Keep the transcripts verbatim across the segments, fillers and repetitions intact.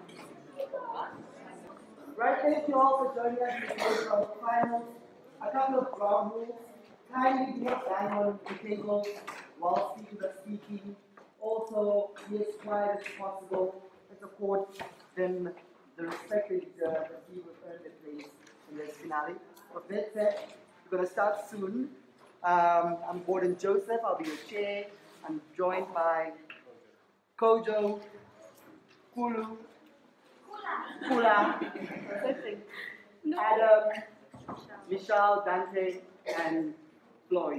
Right, thank you all for joining us in our finals. A couple of ground rules. Kindly do not bang on the table while speakers are speaking. Also, be as quiet as possible and support them the respected uh, that we will earn their place in this finale. With that said, we're going to start soon. Um, I'm Gordon Joseph, I'll be your chair. I'm joined by Kojo, Kulu, Kula, Adam, Michelle, Dante, and Floyd.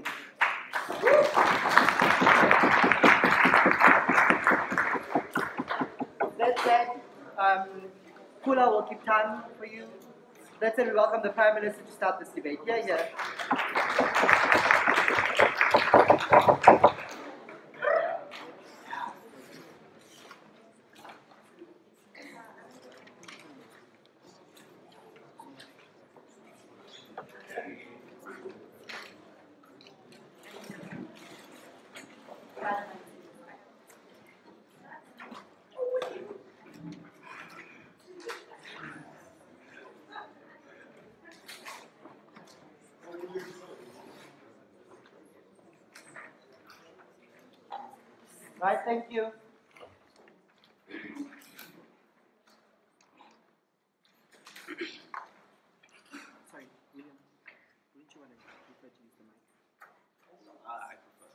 That said, um, Kula will keep time for you. That said, we welcome the Prime Minister to start this debate. Yeah, yeah. Right, thank you. Sorry, William, wouldn't you want to prefer to use the mic? Uh, I prefer.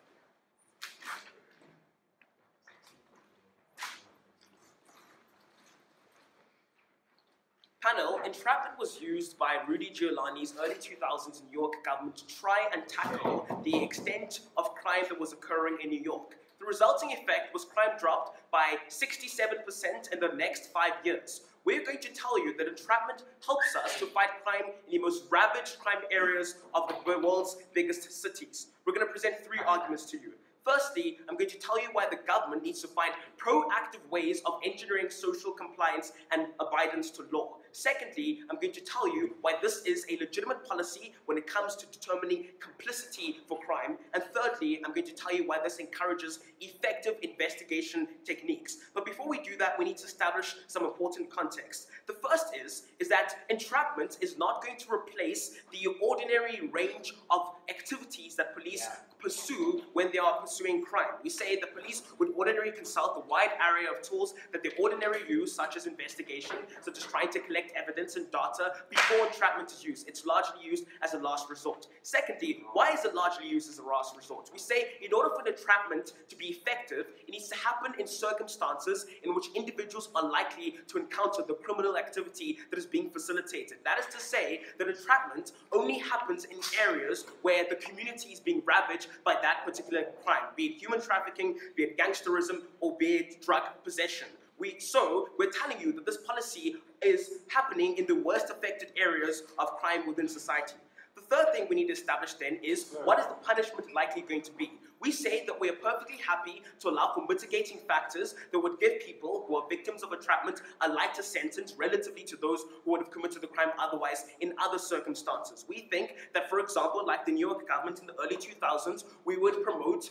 Panel, entrapment was used by Rudy Giuliani's early two thousands New York government to try and tackle the extent of crime that was occurring in New York. The resulting effect was crime dropped by sixty-seven percent in the next five years. We're going to tell you that entrapment helps us to fight crime in the most ravaged crime areas of the world's biggest cities. We're going to present three arguments to you. Firstly, I'm going to tell you why the government needs to find proactive ways of engineering social compliance and abidance to law. Secondly, I'm going to tell you why this is a legitimate policy when it comes to determining complicity for crime. And thirdly, I'm going to tell you why this encourages effective investigation techniques. But before we do that, we need to establish some important context. The first is, is that entrapment is not going to replace the ordinary range of activities that police yeah. pursue when they are pursuing crime. We say the police would ordinarily consult the wide array of tools that they ordinarily use, such as investigation, such as trying to collect evidence and data before entrapment is used. It's largely used as a last resort. Secondly, why is it largely used as a last resort? We say in order for an entrapment to be effective, it needs to happen in circumstances in which individuals are likely to encounter the criminal activity that is being facilitated. That is to say that entrapment only happens in areas where the community is being ravaged by that particular crime, be it human trafficking, be it gangsterism, or be it drug possession. We, so, we're telling you that this policy is happening in the worst affected areas of crime within society. The third thing we need to establish then is, what is the punishment likely going to be? We say that we are perfectly happy to allow for mitigating factors that would give people who are victims of entrapment a lighter sentence relatively to those who would have committed the crime otherwise in other circumstances. We think that, for example, like the New York government in the early two thousands, we would promote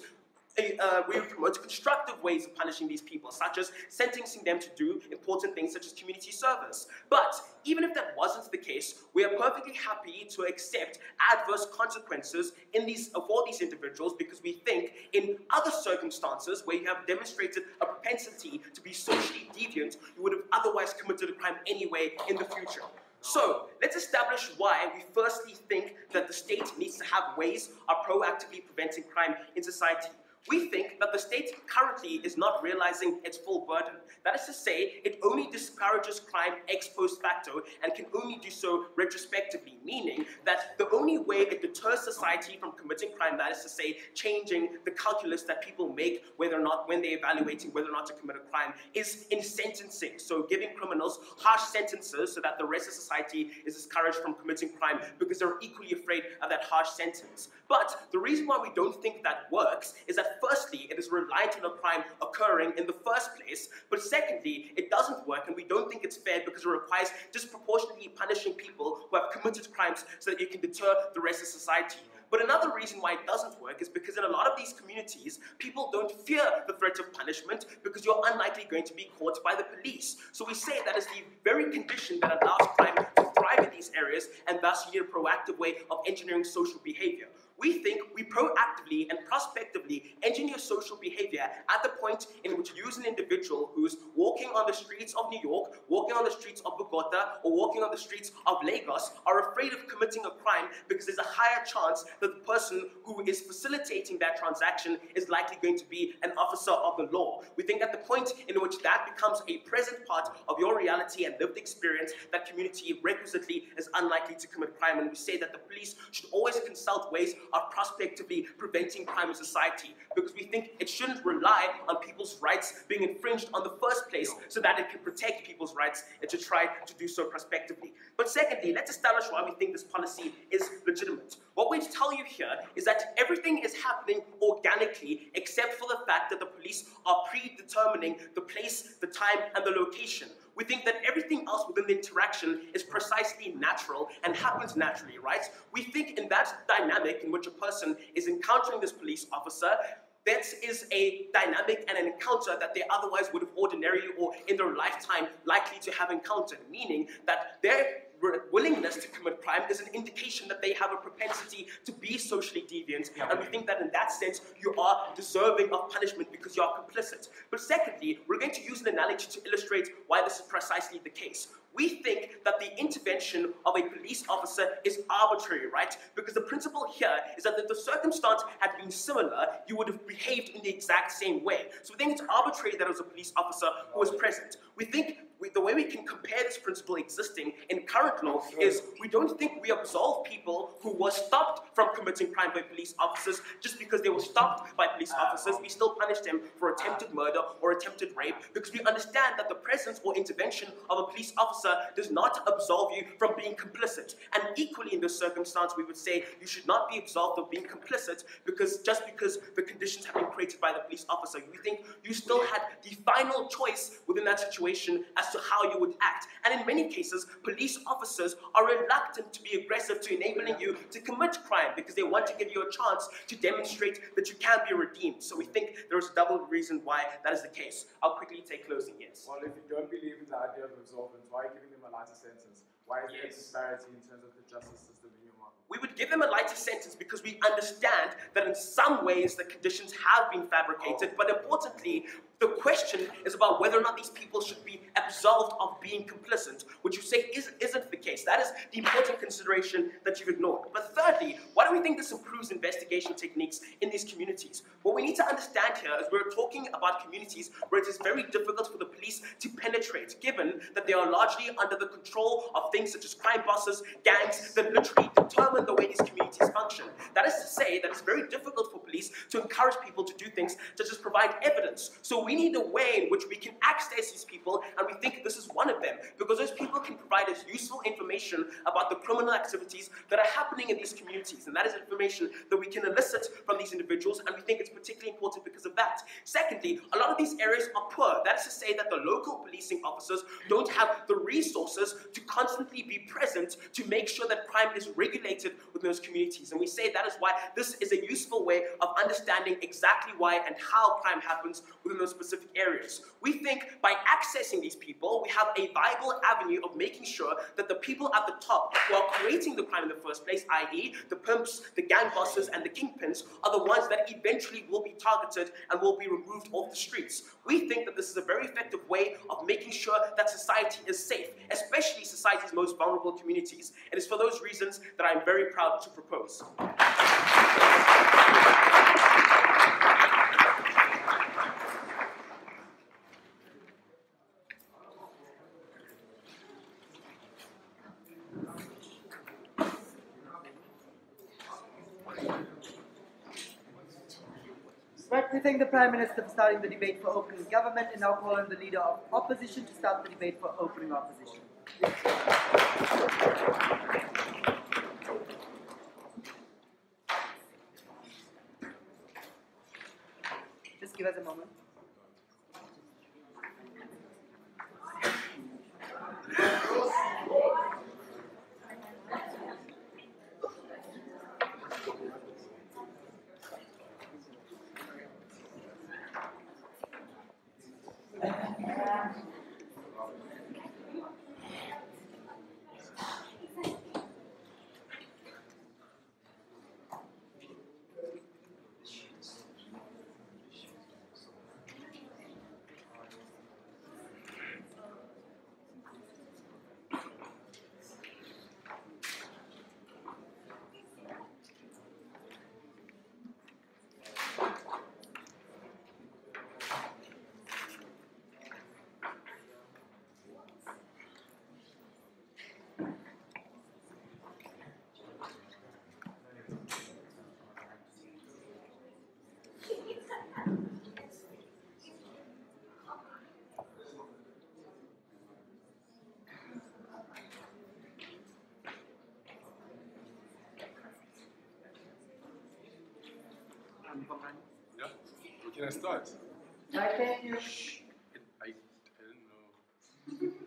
Uh, we promote constructive ways of punishing these people, such as sentencing them to do important things such as community service. But even if that wasn't the case, we are perfectly happy to accept adverse consequences in these, uh, for these individuals, because we think in other circumstances where you have demonstrated a propensity to be socially deviant, you would have otherwise committed a crime anyway in the future. So, let's establish why we firstly think that the state needs to have ways of proactively preventing crime in society. We think that the state currently is not realizing its full burden. That is to say, it only discourages crime ex post facto and can only do so retrospectively, meaning that the only way it deters society from committing crime, that is to say, changing the calculus that people make whether or not, when they're evaluating whether or not to commit a crime, is in sentencing. So giving criminals harsh sentences so that the rest of society is discouraged from committing crime because they're equally afraid of that harsh sentence. But the reason why we don't think that works is that firstly, it is reliant on a crime occurring in the first place, but secondly, it doesn't work and we don't think it's fair because it requires disproportionately punishing people who have committed crimes so that you can deter the rest of society. But another reason why it doesn't work is because in a lot of these communities, people don't fear the threat of punishment because you're unlikely going to be caught by the police. So we say that is the very condition that allows crime to thrive in these areas, and thus you need a proactive way of engineering social behavior. We think we proactively and prospectively engineer social behavior at the point in which you as an individual who's walking on the streets of New York, walking on the streets of Bogota, or walking on the streets of Lagos are afraid of committing a crime because there's a higher chance that the person who is facilitating that transaction is likely going to be an officer of the law. We think at the point in which that becomes a present part of your reality and lived experience, that community requisitely is unlikely to commit crime, and we say that the police should always consult ways of prospectively preventing crime in society, because we think it shouldn't rely on people's rights being infringed on the first place so that it can protect people's rights. It should try to do so prospectively. But secondly, let's establish why we think this policy is legitimate. What we tell you here is that everything is happening organically except for the fact that the police are predetermining the place, the time, and the location. We think that everything else within the interaction is precisely natural and happens naturally, right? We think in that dynamic in which a person is encountering this police officer, that is a dynamic and an encounter that they otherwise would have ordinarily or in their lifetime likely to have encountered, meaning that their willingness to commit crime is an indication that they have a propensity to be socially deviant, and we think that in that sense you are deserving of punishment because you are complicit. But secondly, we're going to use an analogy to illustrate why this is precisely the case. We think that the intervention of a police officer is arbitrary, right? Because the principle here is that if the circumstance had been similar, you would have behaved in the exact same way. So we think it's arbitrary that it was a police officer who was present. We think we, the way we can compare this principle existing in current law is we don't think we absolve people who were stopped from committing crime by police officers just because they were stopped by police officers. We still punish them for attempted murder or attempted rape because we understand that the presence or intervention of a police officer does not absolve you from being complicit. And equally in this circumstance, we would say you should not be absolved of being complicit because just because the conditions have been created by the police officer, we think you still had the final choice within that situation as to how you would act. And in many cases, police officers are reluctant to be aggressive to enabling you to commit crime because they want to give you a chance to demonstrate that you can be redeemed. So we think there is a double reason why that is the case. I'll quickly take closing, yes. Well, if you don't believe in the idea of absolvement, why are you giving them a lighter sentence? Why is there a disparity in terms of the justice system in your mind? We would give them a lighter sentence because we understand that in some ways the conditions have been fabricated, but importantly, the question is about whether or not these people should be absolved of being complicit, which you say is, isn't the case. That is the important consideration that you've ignored. But thirdly, why do we think this improves investigation techniques in these communities? What we need to understand here is we're talking about communities where it is very difficult for the police to penetrate, given that they are largely under the control of things such as crime bosses, gangs, that literally determine the way these communities function. That is to say that it's very difficult for police to encourage people to do things such as provide evidence. So we need a way in which we can access these people, and we think this is one of them, because those people can provide us useful information about the criminal activities that are happening in these communities, and that is information that we can elicit from these individuals, and we think it's particularly important because of that. Secondly, a lot of these areas are poor. That is to say that the local policing officers don't have the resources to constantly be present to make sure that crime is regulated within those communities, and we say that is why this is a useful way of understanding exactly why and how crime happens within those specific areas. We think by accessing these people, we have a viable avenue of making sure that the people at the top who are creating the crime in the first place, that is the pimps, the gang bosses, and the kingpins, are the ones that eventually will be targeted and will be removed off the streets. We think that this is a very effective way of making sure that society is safe, especially society's most vulnerable communities. And it's for those reasons that I'm very proud to propose. Right, we thank the Prime Minister for starting the debate for opening government, and now call on the Leader of Opposition to start the debate for opening opposition. Just give us a moment. Bongani. Yeah? Where can I start? Right, thank you. Shh. I, I, I don't know.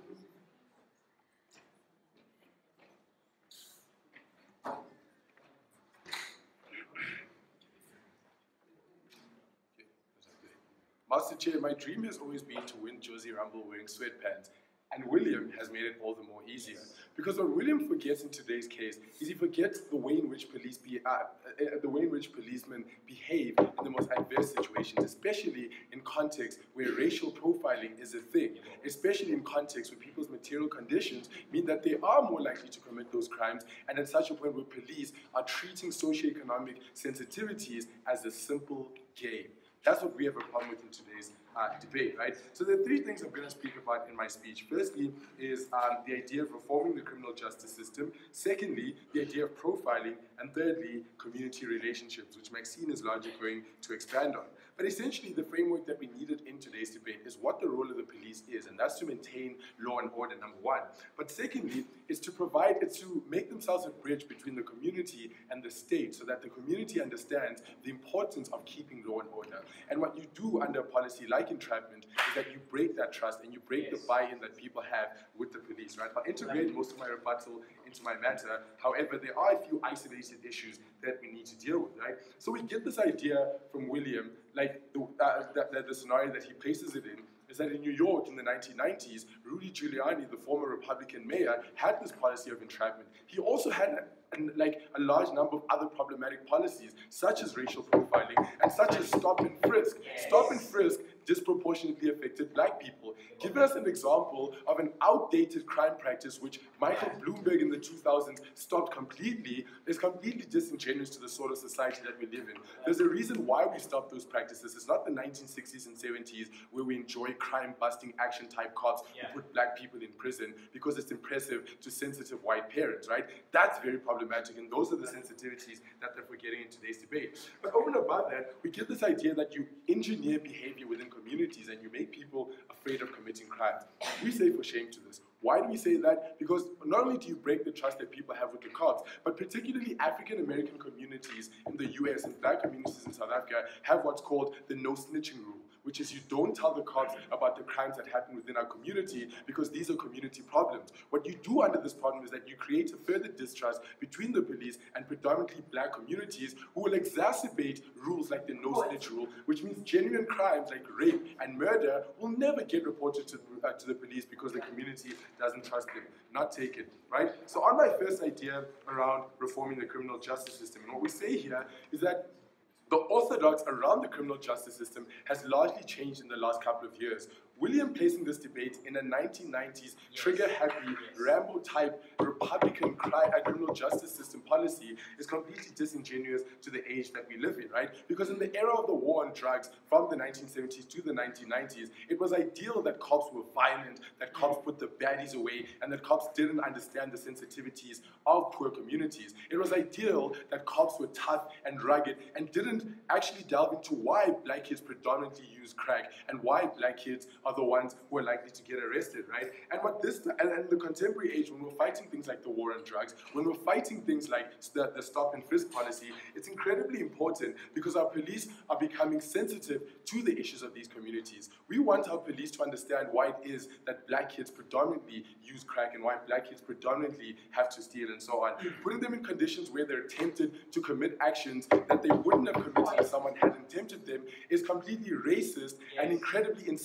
Master Chair, my dream has always been to win Jozi Rumble wearing sweatpants, and William has made it all the more easier. Because what William forgets in today's case is he forgets the way in which police be, uh, uh, the way in which policemen behave in the most adverse situations, especially in contexts where racial profiling is a thing, especially in contexts where people's material conditions mean that they are more likely to commit those crimes, and at such a point where police are treating socioeconomic sensitivities as a simple game. That's what we have a problem with in today's uh, debate, right? So there are three things I'm going to speak about in my speech. Firstly is um, the idea of reforming the criminal justice system. Secondly, the idea of profiling. And thirdly, community relationships, which Maxine is largely going to expand on. But essentially, the framework that we needed in today's debate is what the role of the police is, and that's to maintain law and order, number one. But secondly, is to provide, it's to make themselves a bridge between the community and the state, so that the community understands the importance of keeping law and order. And what you do under a policy like entrapment is that you break that trust and you break yes. the buy-in that people have with the police, right? I'll integrate most of my rebuttal into my matter. However, there are a few isolated issues that we need to deal with, right? So we get this idea from William, like the, uh, the, the, the scenario that he places it in, is that in New York in the nineteen nineties, Rudy Giuliani, the former Republican mayor, had this policy of entrapment. He also had a, a, like a large number of other problematic policies, such as racial profiling and such as stop and frisk. Yes. Stop and frisk disproportionately affected black people. Give us an example of an outdated crime practice which Michael Bloomberg in the two thousands stopped completely, is completely disingenuous to the sort of society that we live in. There's a reason why we stopped those practices. It's not the nineteen sixties and seventies where we enjoy crime-busting action-type cops yeah. who put black people in prison because it's impressive to sensitive white parents, right? That's very problematic, and those are the sensitivities that they're forgetting in today's debate. But over and above that, we get this idea that you engineer behavior within communities and you make people afraid of committing crimes. We say for shame to this. Why do we say that? Because not only do you break the trust that people have with the cops, but particularly African American communities in the U S and black communities in South Africa have what's called the no snitching rule, which is you don't tell the cops about the crimes that happen within our community because these are community problems. What you do under this problem is that you create a further distrust between the police and predominantly black communities who will exacerbate rules like the no snitch rule, which means genuine crimes like rape and murder will never get reported to, uh, to the police because the community doesn't trust them. Not take it, right? So on my first idea around reforming the criminal justice system, and what we say here is that the orthodox around the criminal justice system has largely changed in the last couple of years. William placing this debate in a nineteen nineties yes. trigger-happy, yes. Rambo-type Republican cri uh, criminal justice system policy is completely disingenuous to the age that we live in, right? Because in the era of the war on drugs, from the nineteen seventies to the nineteen nineties, it was ideal that cops were violent, that cops put the baddies away, and that cops didn't understand the sensitivities of poor communities. It was ideal that cops were tough and rugged and didn't actually delve into why black kids predominantly use crack and why black kids are the ones who are likely to get arrested, right? And what this, and in the contemporary age, when we're fighting things like the war on drugs, when we're fighting things like the, the stop and frisk policy, it's incredibly important because our police are becoming sensitive to the issues of these communities. We want our police to understand why it is that black kids predominantly use crack and why black kids predominantly have to steal and so on. Putting them in conditions where they're tempted to commit actions that they wouldn't have committed if someone hadn't tempted them is completely racist yes. and incredibly insensitive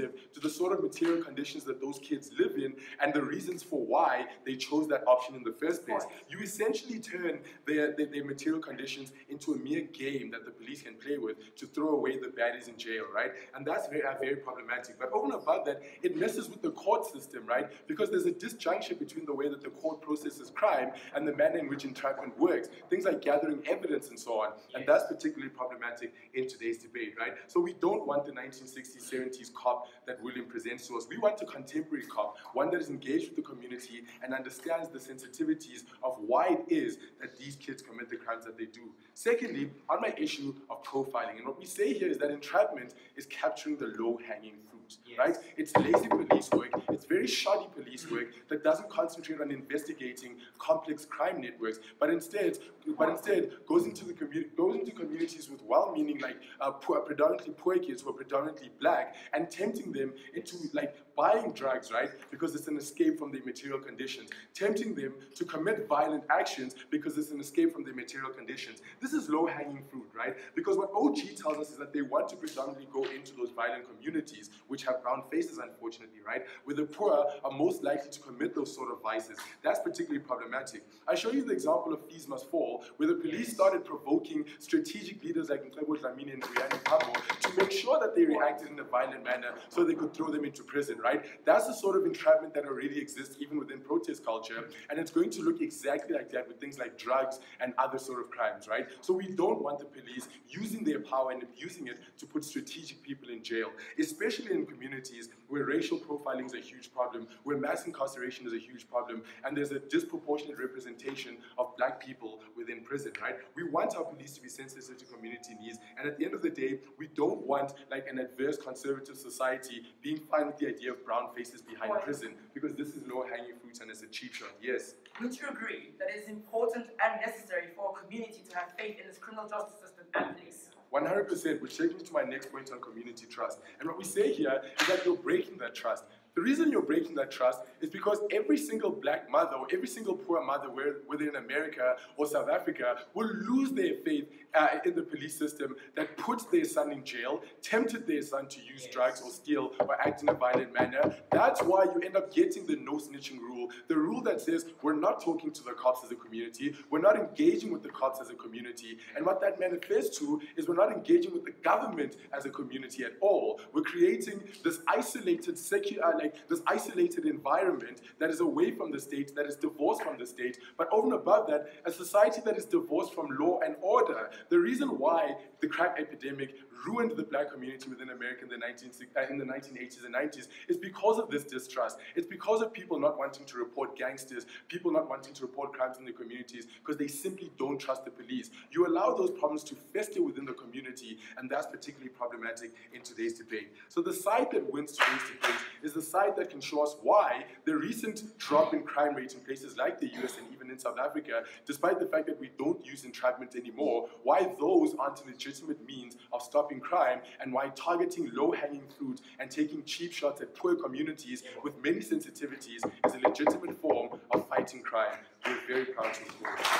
sensitive to the sort of material conditions that those kids live in and the reasons for why they chose that option in the first place. You essentially turn their, their, their material conditions into a mere game that the police can play with to throw away the baddies in jail, right? And that's very, uh, very problematic. But over and above that, it messes with the court system, right? Because there's a disjunction between the way that the court processes crime and the manner in which entrapment works. Things like gathering evidence and so on. And that's particularly problematic in today's debate, right? So we don't want the nineteen sixties, seventies cop that William presents to us. We want a contemporary cop, one that is engaged with the community and understands the sensitivities of why it is that these kids commit the crimes that they do. Secondly, on my issue of profiling, and what we say here is that entrapment is capturing the low-hanging fruit, yes. right? It's lazy police work, it's very shoddy police work that doesn't concentrate on investigating complex crime networks, but instead, but instead goes into the community, goes into communities with well-meaning, like uh, poor, predominantly poor kids who are predominantly black, and tempting them into like buying drugs, right? Because it's an escape from their material conditions, tempting them to commit violent actions because it's an escape from their material conditions. This is low-hanging fruit, right? Because what O G tells us is that they want to predominantly go into those violent communities, which have brown faces, unfortunately, right? Where the poor are most likely to commit those sort of vices. That's particularly problematic. I show you the example of Fees Must Fall, where the police started provoking strategic leaders like Ndlovu, Dlamini, and Khumalo to make sure that they reacted in a violent manner so they could throw them into prison, right? That's the sort of entrapment that already exists even within protest culture, and it's going to look exactly like that with things like drugs and other sort of crimes, right? So we don't want the police using their power and abusing it to put strategic people in jail, especially in communities where racial profiling is a huge problem, where mass incarceration is a huge problem, and there's a disproportionate representation of black people within prison, right? We want our police to be sensitive to community needs, and at the end of the day, we don't want like an adverse conservative society being fine with the idea of brown faces behind prison, because this is low-hanging fruit and it's a cheap shot. Yes? Would you agree that it is important and necessary for a community to have faith in its criminal justice system and police? one hundred percent, which takes me to my next point on community trust. And what we say here is that you're breaking that trust. The reason you're breaking that trust is because every single black mother or every single poor mother, whether in America or South Africa, will lose their faith uh, in the police system that puts their son in jail, tempted their son to use yes. drugs or steal or act in a violent manner. That's why you end up getting the no snitching rule, the rule that says we're not talking to the cops as a community, we're not engaging with the cops as a community, and what that manifests to is we're not engaging with the government as a community at all. We're creating this isolated, secular, like this isolated environment that is away from the state, that is divorced from the state, but over and above that, a society that is divorced from law and order. The reason why the crack epidemic ruined the black community within America in the, nineteen, uh, in the nineteen eighties and nineties is because of this distrust. It's because of people not wanting to report gangsters, people not wanting to report crimes in their communities, because they simply don't trust the police. You allow those problems to fester within the community, and that's particularly problematic in today's debate. So the side that wins today's debate is the side that can show us why the recent drop in crime rate in places like the U S and even in South Africa, despite the fact that we don't use entrapment anymore, why those aren't a legitimate means of stopping crime, and why targeting low-hanging fruit and taking cheap shots at poor communities with many sensitivities is a legitimate form of fighting crime. We're very proud to support it.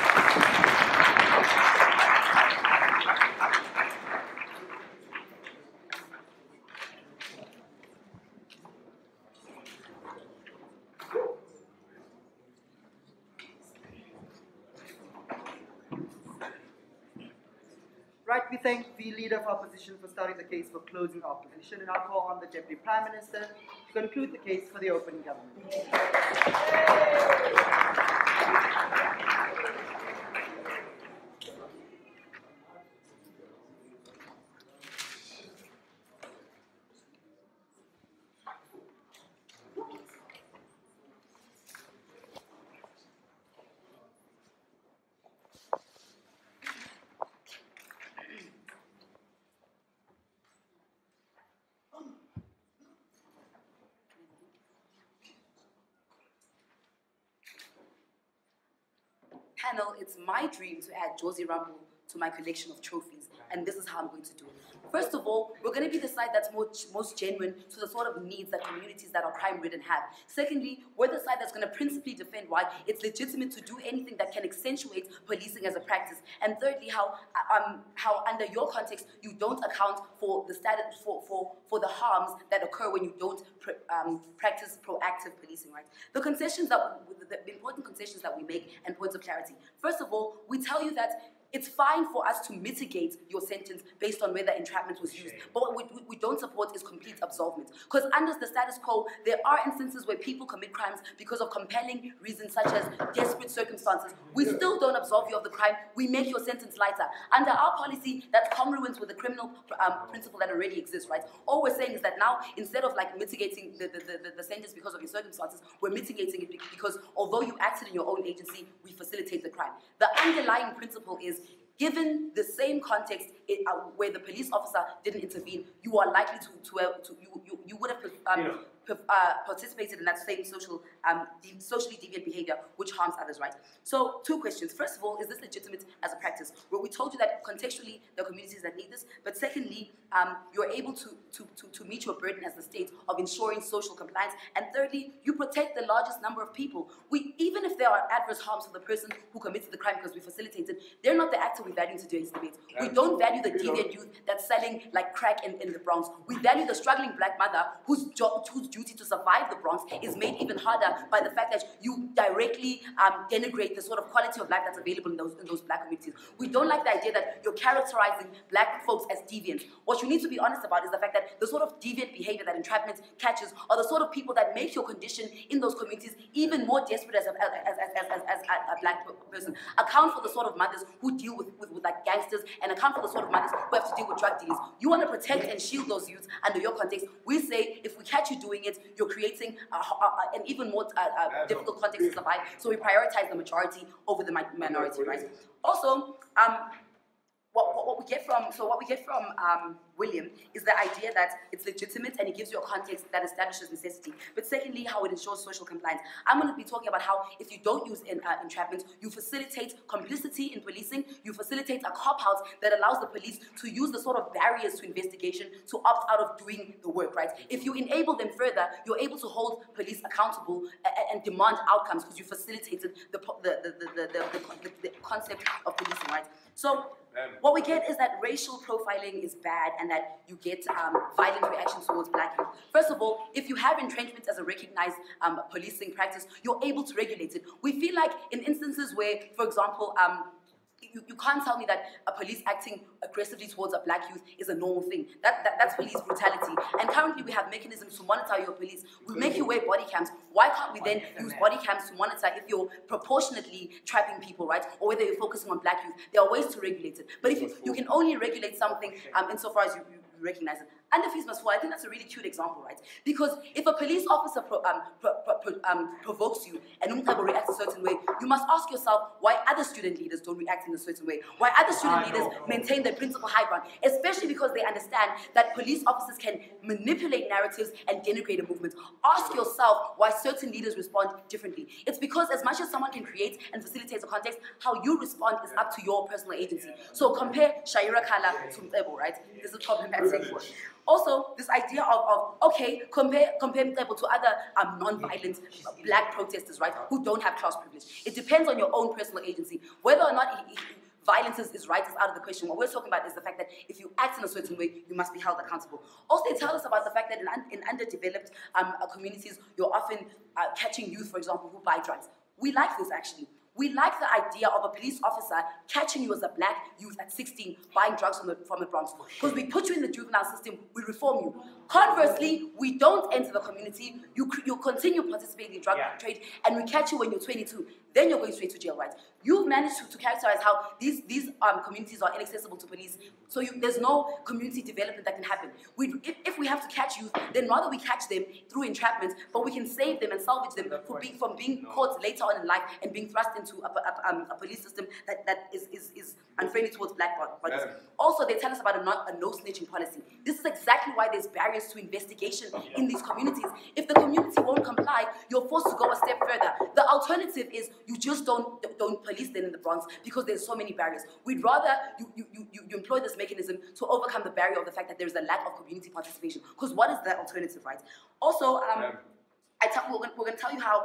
Right, we thank the Leader of Opposition for starting the case for closing opposition, and I'll call on the Deputy Prime Minister to conclude the case for the opening government. Panel, it's my dream to add Jozi Rumble to my collection of trophies. and this is how I'm going to do it. First of all, we're going to be the side that's most, most genuine to the sort of needs that communities that are crime-ridden have. Secondly, we're the side that's going to principally defend why it's legitimate to do anything that can accentuate policing as a practice. And thirdly, how um, how under your context you don't account for the status for for for the harms that occur when you don't pr um, practice proactive policing. Right? The concessions that the, the important concessions that we make and points of clarity. First of all, we tell you that it's fine for us to mitigate your sentence based on whether entrapment was used. But what we, we don't support is complete absolvement. Because under the status quo, there are instances where people commit crimes because of compelling reasons such as desperate circumstances. We still don't absolve you of the crime. We make your sentence lighter. Under our policy, that's congruent with the criminal um, principle that already exists, right? All we're saying is that now, instead of like mitigating the, the, the, the sentence because of your circumstances, we're mitigating it because although you acted in your own agency, we facilitate the crime. The underlying principle is, given the same context it, uh, where the police officer didn't intervene, you are likely to, to, uh, to you, you, you would have um, yeah. uh, participated in that same social, um, de socially deviant behavior which harms others, right? So, two questions. First of all, is this legitimate as a practice? Well, we told you that contextually there are communities that need this, but secondly, um, you're able to, to, to, to meet your burden as the state of ensuring social compliance, and thirdly, you protect the largest number of people. We, even if there are adverse harms to the person who committed the crime because we facilitated, they're not the actor we value in today's debate. We don't value the deviant youth that's selling like crack in, in the Bronx. We value the struggling black mother whose job, whose duty to survive the Bronx is made even harder by the fact that you directly um, denigrate the sort of quality of life that's available in those, in those black communities. We don't like the idea that you're characterizing black folks as deviant. What you need to be honest about is the fact that the sort of deviant behavior that entrapment catches are the sort of people that make your condition in those communities even more desperate as a, as, as, as, as, as a black person. Account for the sort of mothers who deal with, with, with like gangsters, and account for the sort of mothers who have to deal with drug dealers. You want to protect and shield those youths under your context. We say if we catch you doing it, you're creating a, a, an even more uh, uh, difficult context to survive. So we prioritize the majority over the minority, right? Also, um, What, what, what we get from so what we get from um, William is the idea that it's legitimate and it gives you a context that establishes necessity. But secondly, how it ensures social compliance. I'm going to be talking about how if you don't use in, uh, entrapment, you facilitate complicity in policing. You facilitate a cop-out that allows the police to use the sort of barriers to investigation to opt out of doing the work. Right? If you enable them further, you're able to hold police accountable and, and demand outcomes because you facilitated the the the the, the, the, the, the concept of policing. Right? So what we get is that racial profiling is bad and that you get um, violent reactions towards black youth. First of all, if you have entrenchment as a recognized um, policing practice, you're able to regulate it. We feel like in instances where, for example, um, You, you can't tell me that a police acting aggressively towards a black youth is a normal thing. That, that, that's police brutality. And currently we have mechanisms to monitor your police. We make you wear body cams. Why can't we then use body cams to monitor if you're proportionately trapping people, right? Or whether you're focusing on black youth. There are ways to regulate it. But if you, you can only regulate something um, insofar as you, you recognize it. Under fees must fall, I think that's a really cute example, right? Because if a police officer pro, um, pro, pro, pro, um, provokes you and Umqabo reacts a certain way, you must ask yourself why other student leaders don't react in a certain way, why other student leaders maintain their principal high ground, especially because they understand that police officers can manipulate narratives and denigrate a movement. Ask yourself why certain leaders respond differently. It's because as much as someone can create and facilitate a context, how you respond is up to your personal agency. So compare Shaira Kala to Mqebo, right? This is problematic. Also, this idea of, of okay, compare compare Mqebo to other um, non-violent black protesters, right, who don't have class privilege. It depends on your own personal agency. Whether or not he, he, violence is, is right is out of the question. What we're talking about is the fact that if you act in a certain way, you must be held accountable. Also, they tell us about the fact that in, un, in underdeveloped um, uh, communities, you're often uh, catching youth, for example, who buy drugs. We like this, actually. We like the idea of a police officer catching you as a black youth at sixteen buying drugs from the, from the Bronx. Because we put you in the juvenile system, we reform you. Conversely, we don't enter the community, you, you continue participating in drug yeah. trade, and we catch you when you're twenty-two. Then you're going straight to jail, right? You've managed to, to characterize how these, these um, communities are inaccessible to police. So you, there's no community development that can happen. We, if, if we have to catch youth, then rather we catch them through entrapment, but we can save them and salvage them for being, from being caught later on in life and being thrust into a, a, um, a police system that, that is, is, is unfriendly towards black bodies. Yeah. Also, they tell us about a, not, a no snitching policy. This is exactly why there's barriers to investigation in these communities. If the community won't comply, you're forced to go a step further. The alternative is you just don't don't police them in the Bronx because there's so many barriers. We'd rather you you, you, you employ this mechanism to overcome the barrier of the fact that there's a lack of community participation. Because what is that alternative, right? Also, um, Yeah. I t- we're going we're to tell you how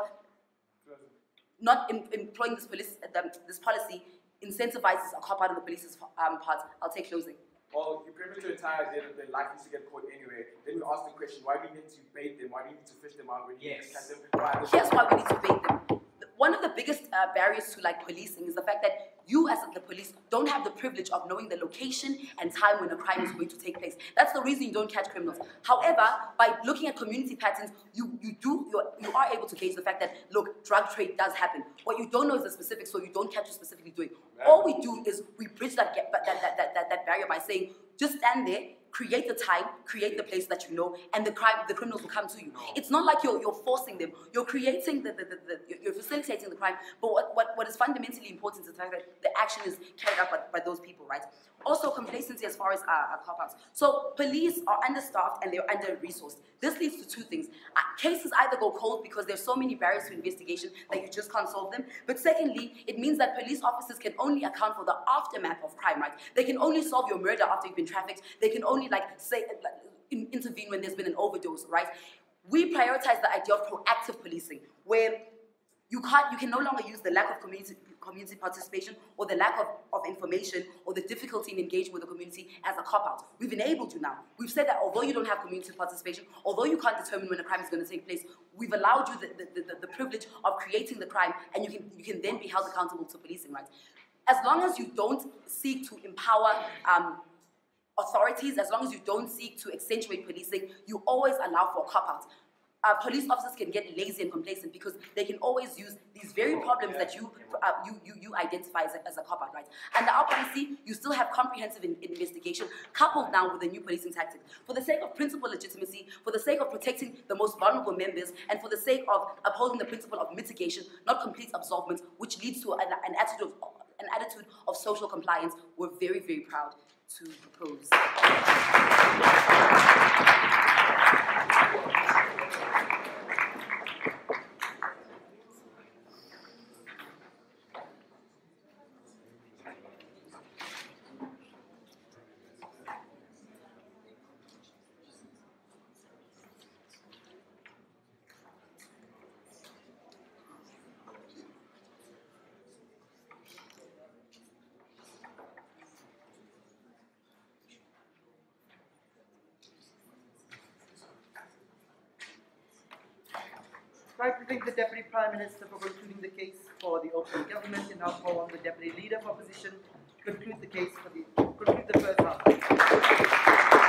not em- employing this, police, um, this policy incentivizes a cop out of the police's um, part. I'll take closing. Well, you pretty much the entire idea that they're likely to get caught anyway. Then we ask the question, why do we need to bait them? Why do we need to fish them out? When you Yes. catch them? Why? Here's why we need to bait them. One of the biggest uh, barriers to like policing is the fact that you as the police don't have the privilege of knowing the location and time when a crime is going to take place. That's the reason you don't catch criminals. However, by looking at community patterns, you, you do you're, you are able to gauge the fact that, look, drug trade does happen. What you don't know is the specifics, so you don't catch you specifically doing. All we do is we bridge that, gap, that, that, that, that, that barrier by saying, just stand there, create the time, create the place that you know, and the crime, the criminals will come to you. It's not like you're, you're forcing them. You're creating the, the, the, the you're facilitating the crime. But what, what, what is fundamentally important is the fact that the action is carried out by, by those people, right? Also, complacency as far as uh, cop-outs. So police are understaffed and they're under-resourced. This leads to two things. Uh, cases either go cold because there's so many barriers to investigation that you just can't solve them. But secondly, it means that police officers can only account for the aftermath of crime, right? They can only solve your murder after you've been trafficked. They can only like say like, in, intervene when there's been an overdose, right? We prioritize the idea of proactive policing, where you can't, you can no longer use the lack of community community participation or the lack of, of information or the difficulty in engaging with the community as a cop-out. We've enabled you now. We've said that although you don't have community participation, although you can't determine when a crime is going to take place, we've allowed you the, the, the, the privilege of creating the crime, and you can, you can then be held accountable to policing, right? As long as you don't seek to empower um, authorities, as long as you don't seek to accentuate policing, you always allow for a cop-out. Uh, police officers can get lazy and complacent because they can always use these very problems that you uh, you, you you identify as a, as a cop-out, right? Under our policy, you still have comprehensive in, investigation coupled now with a new policing tactic. For the sake of principal legitimacy, for the sake of protecting the most vulnerable members, and for the sake of upholding the principle of mitigation, not complete absolvement, which leads to an, an attitude of an attitude of social compliance, we're very, very proud to propose. Right, to thank the Deputy Prime Minister for concluding the case for the open government, and now call on the Deputy Leader of Opposition to conclude the case for the conclude the first half.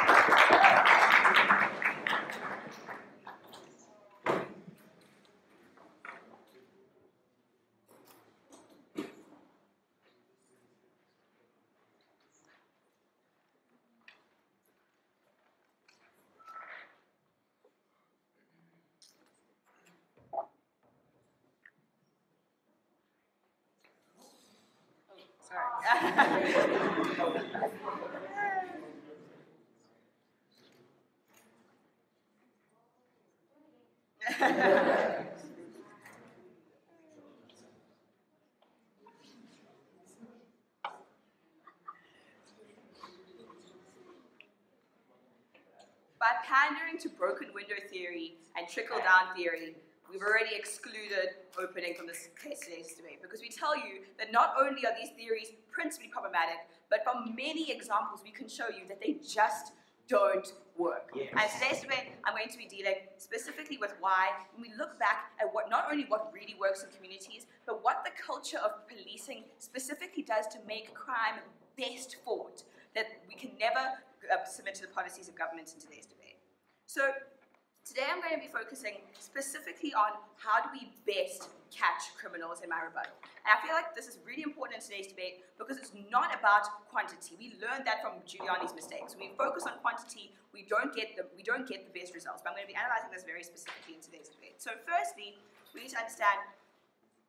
By pandering to broken window theory and trickle-down theory, we've already excluded opening from this case today's debate, because we tell you that not only are these theories principally problematic, but from many examples we can show you that they just don't work. Yes. And today's debate, I'm going to be dealing specifically with why, when we look back at what not only what really works in communities, but what the culture of policing specifically does to make crime best fought, that we can never uh, submit to the policies of government in today's debate. So today I'm going to be focusing specifically on how do we best catch criminals in my rebuttal. And I feel like this is really important in today's debate because it's not about quantity. We learned that from Giuliani's mistakes. When we focus on quantity, we don't get the we don't get the best results. But I'm going to be analyzing this very specifically in today's debate. So firstly, we need to understand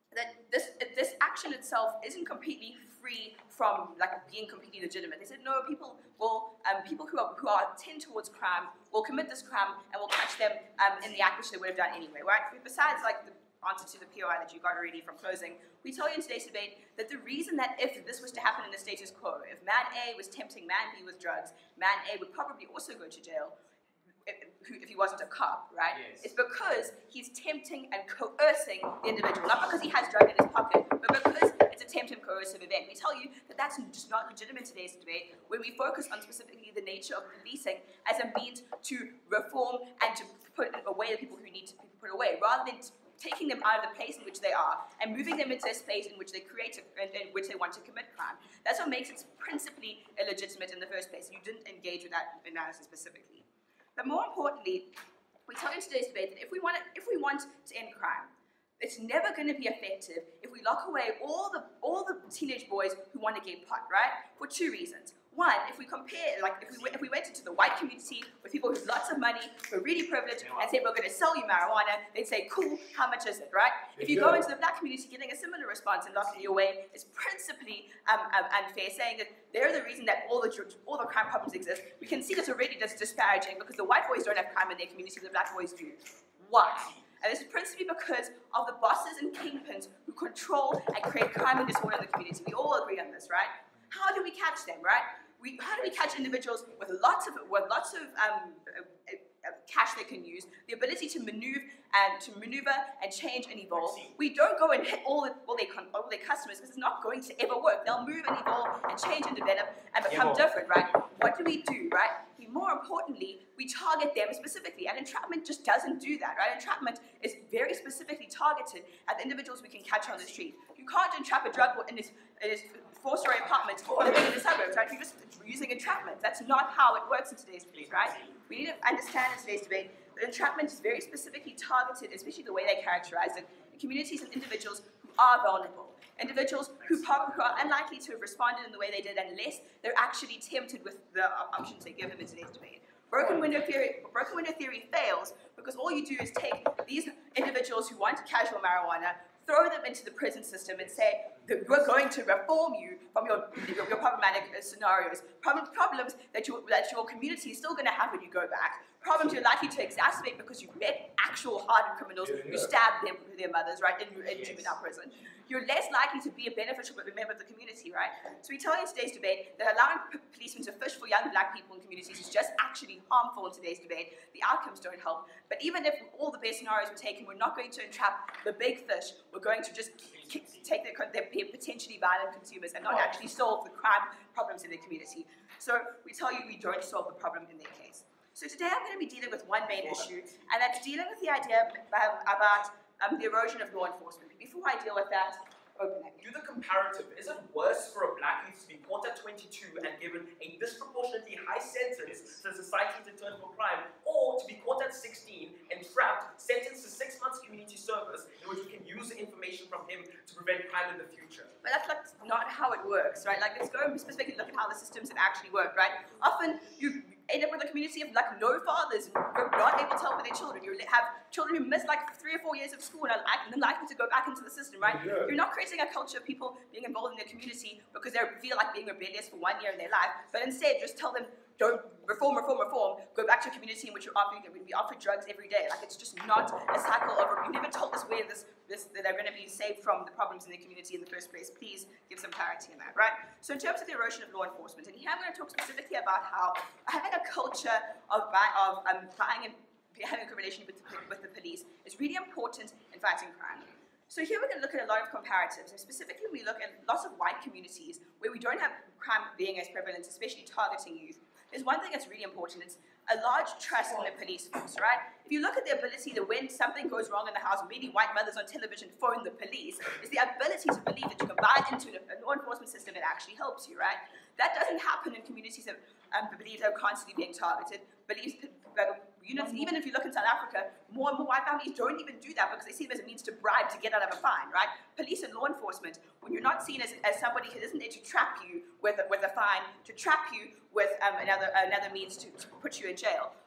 that this this action itself isn't completely free from like being completely legitimate. They said no, people will um, people who are who are tend towards crime will commit this crime and will catch them um, in the act which they would have done anyway, right? Besides like the answer to the P O I that you got already from closing, we tell you in today's debate that the reason that if this was to happen in the status quo, if man A was tempting man B with drugs, man A would probably also go to jail if, if he wasn't a cop, right? Yes. It's because he's tempting and coercing the individual, not because he has drug in his pocket, but because it's a tempt and coercive event. We tell you that that's just not legitimate in today's debate when we focus on specifically the nature of policing as a means to reform and to put away the people who need to be put away, rather than taking them out of the place in which they are and moving them into a space in which they create a, in, in which they want to commit crime. That's what makes it principally illegitimate in the first place. You didn't engage with that analysis specifically. But more importantly, we tell you in today's debate that if we want to, if we want to end crime, it's never going to be effective if we lock away all the all the teenage boys who want to get pot, right? For two reasons. One, if we compare, like if we if we went into the white community with people with lots of money, who are really privileged, and say we're going to sell you marijuana, they'd say, cool, how much is it, right? If you go into the black community, getting a similar response and locking you away is principally um, um, unfair, saying that they're the reason that all the all the crime problems exist. We can see this already just disparaging because the white boys don't have crime in their community, the black boys do. Why? And this is principally because of the bosses and kingpins who control and create crime and disorder in the community. We all agree on this, right? How do we catch them, right? We, how do we catch individuals with lots of with lots of um, uh, uh, cash they can use, the ability to maneuver and to maneuver and change and evolve? We don't go and hit all the, all their all their customers because it's not going to ever work. They'll move and evolve and change and develop and become different, right? What do we do, right? More importantly, we target them specifically, and entrapment just doesn't do that, right? Entrapment is very specifically targeted at the individuals we can catch on the street. You can't entrap a drug lord in his, in his four-story apartment living in the suburbs, right? You're just using entrapment. That's not how it works in today's debate, right? We need to understand in today's debate that entrapment is very specifically targeted, especially the way they characterize it, in communities and individuals who are vulnerable. Individuals who, probably, who are unlikely to have responded in the way they did unless they're actually tempted with the options they give them in today's debate. Broken window theory, broken window theory fails because all you do is take these individuals who want casual marijuana, throw them into the prison system and say, that we're going to reform you from your, your, your problematic scenarios. Problem, problems that, you, that your community is still going to have when you go back. Problems you're likely to exacerbate because you've met actual hardened criminals yeah, yeah. who stabbed them, their mothers, right, in, in yes. juvenile prison. You're less likely to be a beneficial member of the community, right? So we tell you in today's debate that allowing p- policemen to fish for young black people in communities is just actually harmful in today's debate. The outcomes don't help. But even if all the best scenarios were taken, we're not going to entrap the big fish. We're going to just k- take their, their, their potentially violent consumers and not actually solve the crime problems in their community. So we tell you we don't solve the problem in their case. So today I'm going to be dealing with one main issue, and that's dealing with the idea um, about um, the erosion of law enforcement. Before I deal with that, open it. Do the comparative. Is it worse for a black youth to be caught at twenty-two and given a disproportionately high sentence to society's return for crime, or to be caught at sixteen and trapped, sentenced to six months community service, in which we can use the information from him to prevent crime in the future? But that's like not how it works, right? Like, let's go and specifically look at how the systems have actually worked, right? Often you end up with a community of like no fathers, not able to help with their children. You have children who miss like three or four years of school and are likely to go back into the system, right? Yeah. You're not creating a culture of people being involved in their community because they feel like being rebellious for one year in their life, but instead just tell them, don't reform, reform, reform, go back to a community in which you're offering, we be offered drugs every day. Like, it's just not a cycle of, you never told us where this, this, that they're going to be saved from the problems in their community in the first place. Please give some clarity in that, right? So in terms of the erosion of law enforcement, and here I'm going to talk specifically about how having a culture of, of um, buying and having a good relationship with the, with the police is really important in fighting crime. So here we're going to look at a lot of comparatives, and specifically we look at lots of white communities where we don't have crime being as prevalent, especially targeting youth. There's one thing that's really important. It's a large trust in the police force, right? If you look at the ability that when something goes wrong in the house, many white mothers on television phone the police, is the ability to believe that you can buy into a law enforcement system that actually helps you, right? That doesn't happen in communities that um, believe they're constantly being targeted, believes uh, units, even if you look in South Africa, more and more white families don't even do that because they see them as a means to bribe to get out of a fine, right? Police and law enforcement, when you're not seen as, as somebody who isn't there to trap you with a, with a fine, to trap you with um, another another means to, to put you in jail,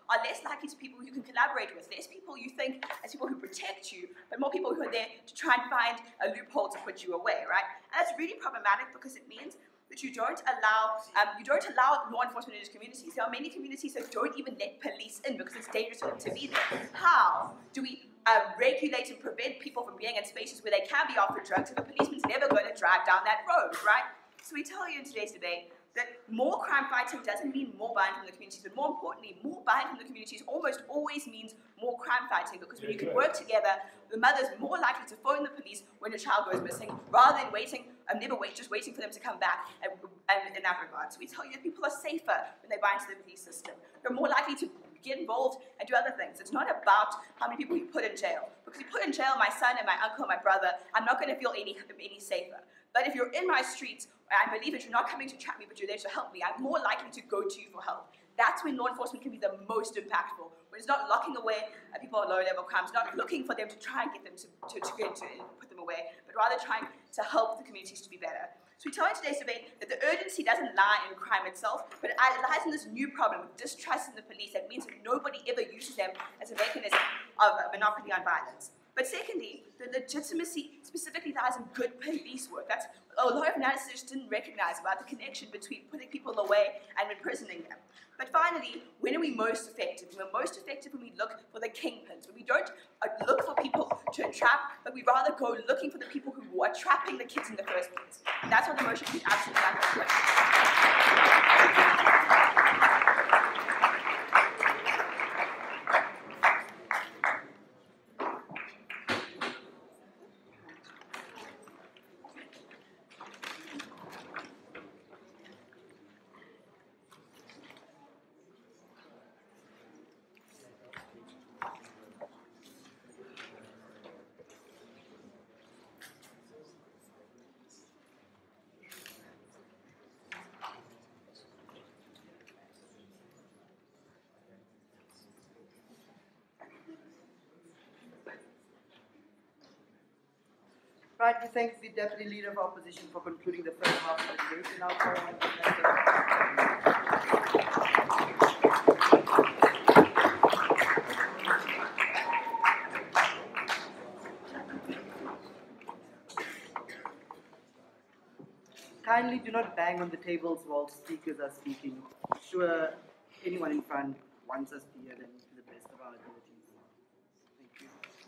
are less likely to people you can collaborate with, less people you think as people who protect you, but more people who are there to try and find a loophole to put you away, right? And that's really problematic because it means that you don't allow um, you don't allow law enforcement in these communities. There are many communities that don't even let police in because it's dangerous for them to be there. How do we uh, regulate and prevent people from being in spaces where they can be offered drugs if a policeman's never going to drive down that road, right? So we tell you in today's debate that more crime fighting doesn't mean more buying from the communities, but more importantly, more buying from the communities almost always means more crime fighting, because when you can work together, the mother's more likely to phone the police when a child goes missing, rather than waiting, and never wait, just waiting for them to come back, and, and in that regard. So we tell you that people are safer when they buy into the police system. They're more likely to get involved and do other things. It's not about how many people you put in jail, because if you put in jail my son and my uncle and my brother, I'm not going to feel any, any safer. But if you're in my streets, I believe that you're not coming to trap me, but you're there to help me, I'm more likely to go to you for help. That's when law enforcement can be the most impactful, when it's not locking away people on low-level crimes, not looking for them to try and get them to, to, to, get to put them away, but rather trying to help the communities to be better. So we tell in today's debate that the urgency doesn't lie in crime itself, but it lies in this new problem of distrust in the police that means that nobody ever uses them as a mechanism of monopoly on violence. But secondly, the legitimacy specifically lies in good police work. That's a lot of analysis didn't recognize about the connection between putting people away and imprisoning them. But finally, when are we most effective? We're most effective when we look for the kingpins, when we don't uh, look for people to entrap, but we rather go looking for the people who are trapping the kids in the first place. And that's what the motion is absolutely accurate. Right, we thank the Deputy Leader of Opposition for concluding the first half of the debate. Now, kindly do not bang on the tables while speakers are speaking. Sure, anyone in front wants us to hear them to the best of our abilities. Thank you.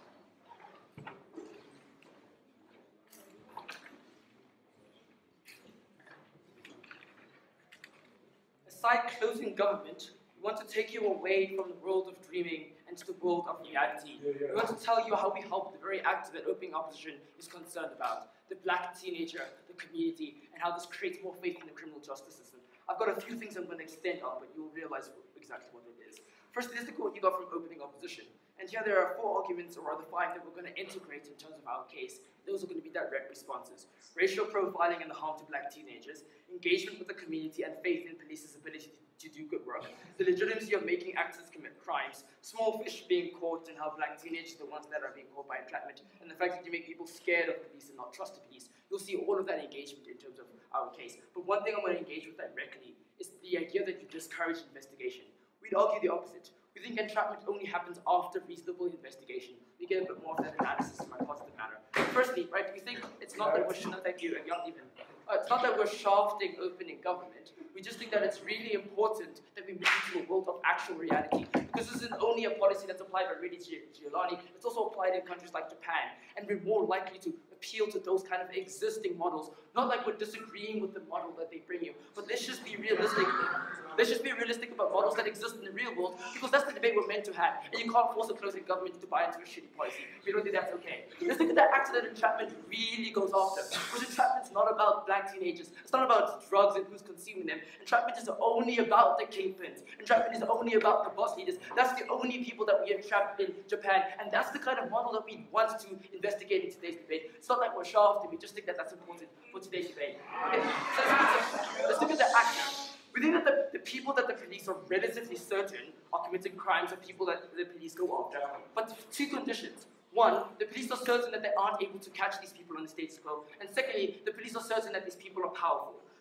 Aside closing government, we want to take you away from the world of dreaming and to the world of reality. Yeah, yeah. We want to tell you how we help the very act that opening opposition is concerned about, the black teenager, the community, and how this creates more faith in the criminal justice system. I've got a few things I'm going to extend on, but you'll realize exactly what it is. First, let's look at what you got from opening opposition. And here there are four arguments, or rather five, that we're going to integrate in terms of our case. Those are going to be direct responses. Racial profiling and the harm to black teenagers, engagement with the community, and faith in police's ability to, to do good work. The legitimacy of making actors commit crimes, small fish being caught, and how black teenagers are the ones that are being caught by entrapment, and the fact that you make people scared of police and not trust the police. You'll see all of that engagement in terms of our case. But one thing I'm going to engage with directly is the idea that you discourage investigation. We'd argue the opposite. We think entrapment only happens after reasonable investigation. We get a bit more of that analysis in my positive manner. Firstly, right, we think it's not that we're sh- thank you, and not even. Uh, it's not that we're shafting opening government. We just think that it's really important that we move into a world of actual reality. Because this isn't only a policy that's applied by Rudy Giuliani, it's also applied in countries like Japan. And we're more likely to appeal to those kind of existing models. Not like we're disagreeing with the model that they bring you, but let's just be realistic. Let's just be realistic about models that exist in the real world, because that's the debate we're meant to have. And you can't force a closing government to buy into a shitty policy. We don't think that's okay. Let's look at the act that entrapment really goes after. Because entrapment's not about black teenagers. It's not about drugs and who's consuming them. Entrapment is only about the kingpins. Entrapment is only about the boss leaders. That's the only people that we have trapped in Japan. And that's the kind of model that we want to investigate in today's debate. It's not like we're shafting. We just think that that's important for today's debate. Okay, so let's look at the act. We think that the, the people that the police are relatively certain are committing crimes are people that the police go after. But two conditions. One, the police are certain that they aren't able to catch these people on the status quo. And secondly, the police are certain that these people are powerful.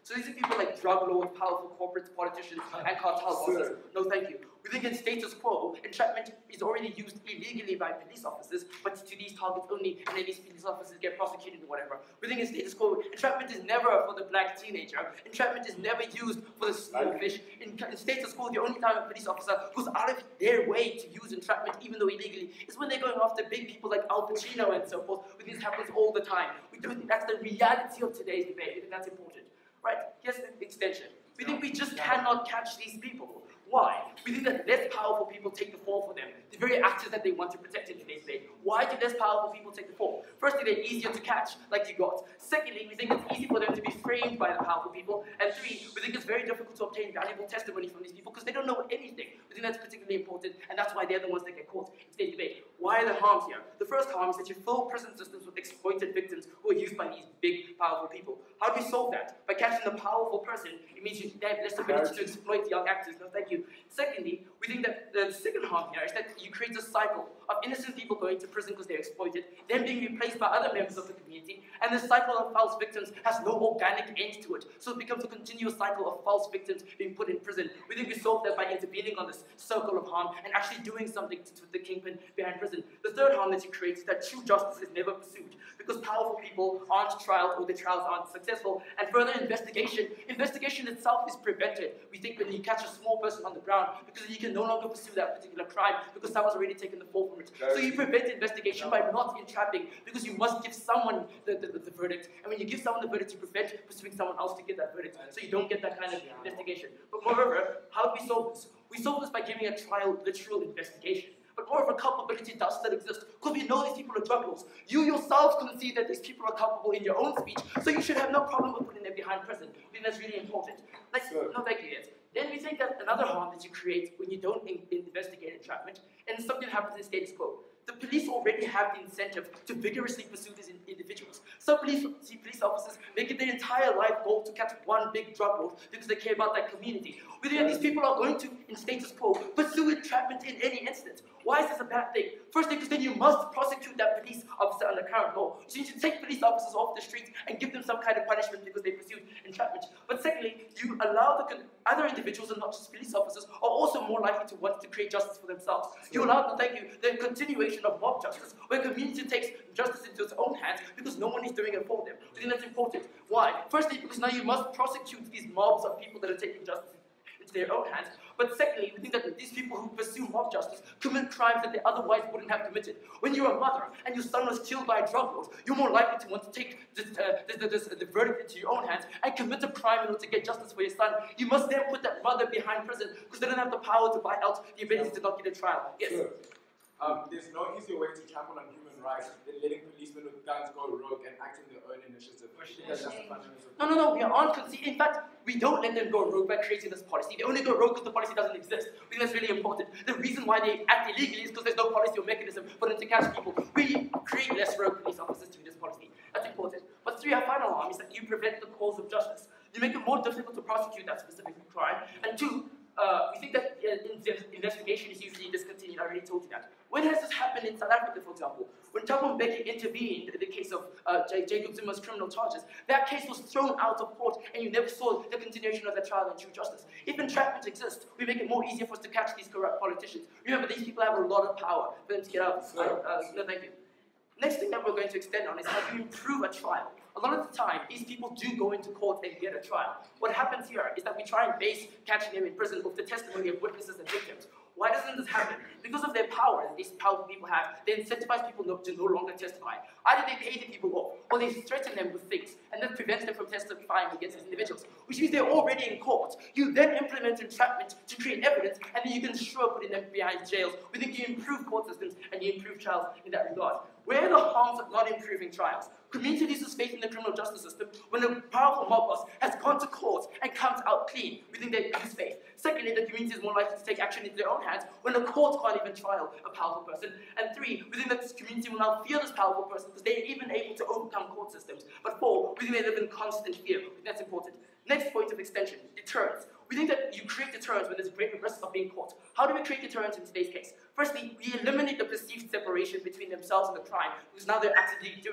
So these are people like drug lords, powerful corporate politicians, and cartel bosses. No, thank you. We think in status quo, entrapment is already used illegally by police officers, but to these targets only, and then these police officers get prosecuted or whatever. We think in status quo, entrapment is never for the black teenager. Entrapment is never used for the small fish. In, in status quo, the only time a police officer goes out of their way to use entrapment, even though illegally, is when they're going after big people like Al Pacino and so forth. We think this happens all the time. We don't think that's the reality of today's debate. We think that's important. Right? Here's the extension. We think we just cannot catch these people. Why? We think that less powerful people take the fall for them, the very actors that they want to protect in today's debate. Why do less powerful people take the fall? Firstly, they're easier to catch, like you got. Secondly, we think it's easy for them to be framed by the powerful people. And three, we think it's very difficult to obtain valuable testimony from these people because they don't know anything. We think that's particularly important, and that's why they're the ones that get caught in today's debate. Why are the harms here? The first harm is that you fill prison systems with exploited victims who are used by these big, powerful people. How do we solve that? By catching the powerful person, it means you have less ability to exploit young actors. No, thank you. Secondly, we think that the second harm here is that you create a cycle of innocent people going to prison because they're exploited, then being replaced by other members of the community, and the cycle of false victims has no organic end to it. So it becomes a continuous cycle of false victims being put in prison. We think we solve that by intervening on this circle of harm and actually doing something to, to the kingpin behind prison. The third harm that you create is that true justice is never pursued because powerful people aren't trialed or their trials aren't successful, and further investigation, investigation itself is prevented. We think when you catch a small person on the ground, because you can no longer pursue that particular crime because someone's already taken the fall from it. So you prevent investigation by not entrapping because you must give someone the, the, the verdict. And when you give someone the verdict, you prevent pursuing someone else to get that verdict. So you don't get that kind of investigation. But moreover, how do we solve this? We solve this by giving a trial literal investigation. But more of a culpability does still exist because we know these people are drug lords. You yourself concede that these people are culpable in your own speech, so you should have no problem with putting them behind prison. I think that's really important. Like, no, thank you, yes. Then we think that another harm that you create when you don't in investigate entrapment, and something happens in status quo. The police already have the incentive to vigorously pursue these in individuals. Some police, see police officers make it their entire life goal to catch one big drug lord because they care about that community. We think that these people are going to, in status quo, pursue entrapment in any instance. Why is this a bad thing? Firstly, because then you must prosecute that police officer under current law. So you should take police officers off the streets and give them some kind of punishment because they pursued entrapment. But secondly, you allow the other individuals, and not just police officers, are also more likely to want to create justice for themselves. You allow them, thank you, the continuation of mob justice, where community takes justice into its own hands because no one is doing it for them. I think that's important. Why? Firstly, because now you must prosecute these mobs of people that are taking justice into their own hands. But secondly, we think that these people who pursue mob justice commit crimes that they otherwise wouldn't have committed. When you're a mother and your son was killed by a drug lord, you're more likely to want to take this, uh, this, this, this, the verdict into your own hands and commit a crime in order to get justice for your son. You must then put that mother behind prison because they don't have the power to buy out the ability to not get a trial. Yes? Sure. Um, there's no easier way to trample on human rights than letting policemen with guns go rogue and act on their own initiative. That's just a fundamental. No, no, no, we aren't conceding. In fact, we don't let them go rogue by creating this policy. They only go rogue because the policy doesn't exist. I think that's really important. The reason why they act illegally is because there's no policy or mechanism for them to catch people. We create less rogue police officers through this policy. That's important. But three, our final harm is that you prevent the cause of justice. You make it more difficult to prosecute that specific crime. And two, Uh, we think that uh, investigation is usually discontinued. I already told you that. When has this happened in South Africa, for example? When Thabo Mbeki intervened in the case of uh, Jacob Zuma's criminal charges, that case was thrown out of court and you never saw the continuation of the trial in true justice. If entrapment exists, we make it more easier for us to catch these corrupt politicians. Remember, these people have a lot of power for them to get out. Uh, uh, no, thank you. Next thing that we're going to extend on is how you improve a trial. A lot of the time, these people do go into court and get a trial. What happens here is that we try and base catching them in prison with the testimony of witnesses and victims. Why doesn't this happen? Because of their power that these powerful people have, they incentivize people not to no longer testify. Either they pay the people off, or they threaten them with things, and that prevents them from testifying against these individuals, which means they're already in court. You then implement entrapment to create evidence, and then you can sure putting them behind jails. We think you improve court systems, and you improve trials in that regard. Where are the harms of not improving trials? Community loses faith in the criminal justice system when a powerful mob boss has gone to court and comes out clean. We think they lose faith. Secondly, the community is more likely to take action into their own hands when the court can't even trial a powerful person. And three, we think that this community will now fear this powerful person because they're even able to overcome court systems. But four, we think they live in constant fear. I think that's important. Next point of extension, deterrence. We think that you create deterrence when there's a greater risk of being caught. How do we create deterrence in today's case? Firstly, we eliminate the perceived separation between themselves and the crime, because now they're actively doing it.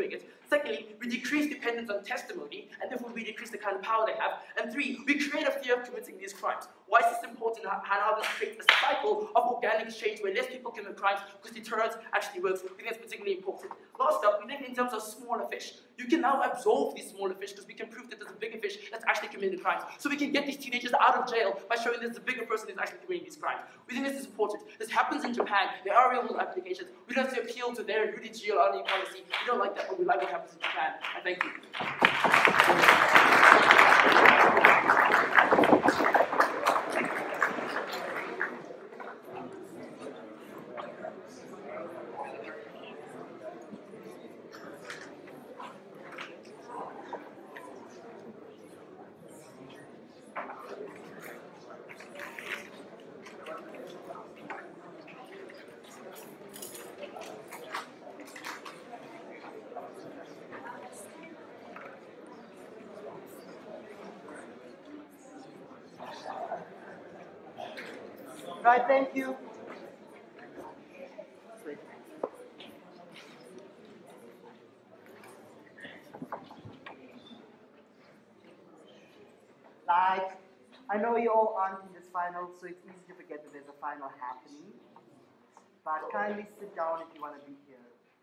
Secondly, we decrease dependence on testimony, and therefore we decrease the kind of power they have. And three, we create a fear of committing these crimes. Why is this important, and how this creates a cycle of organic change where less people commit crimes because deterrence actually works? We think that's particularly important. Last up, we think in terms of smaller fish. You can now absolve these smaller fish because we can prove that there's a bigger fish that's actually committing crimes. So we can get these teenagers out of jail by showing there's a bigger person who's actually committing these crimes. We think this is important. This happens in Japan. There are real world applications. We don't have to appeal to their Rudy Giuliani policy. We don't like that, but we like what happens in Japan. And thank you. Right, thank you. Like, I know you all aren't in this final, so it's easy to forget that there's a final happening. But kindly sit down if you want to be here.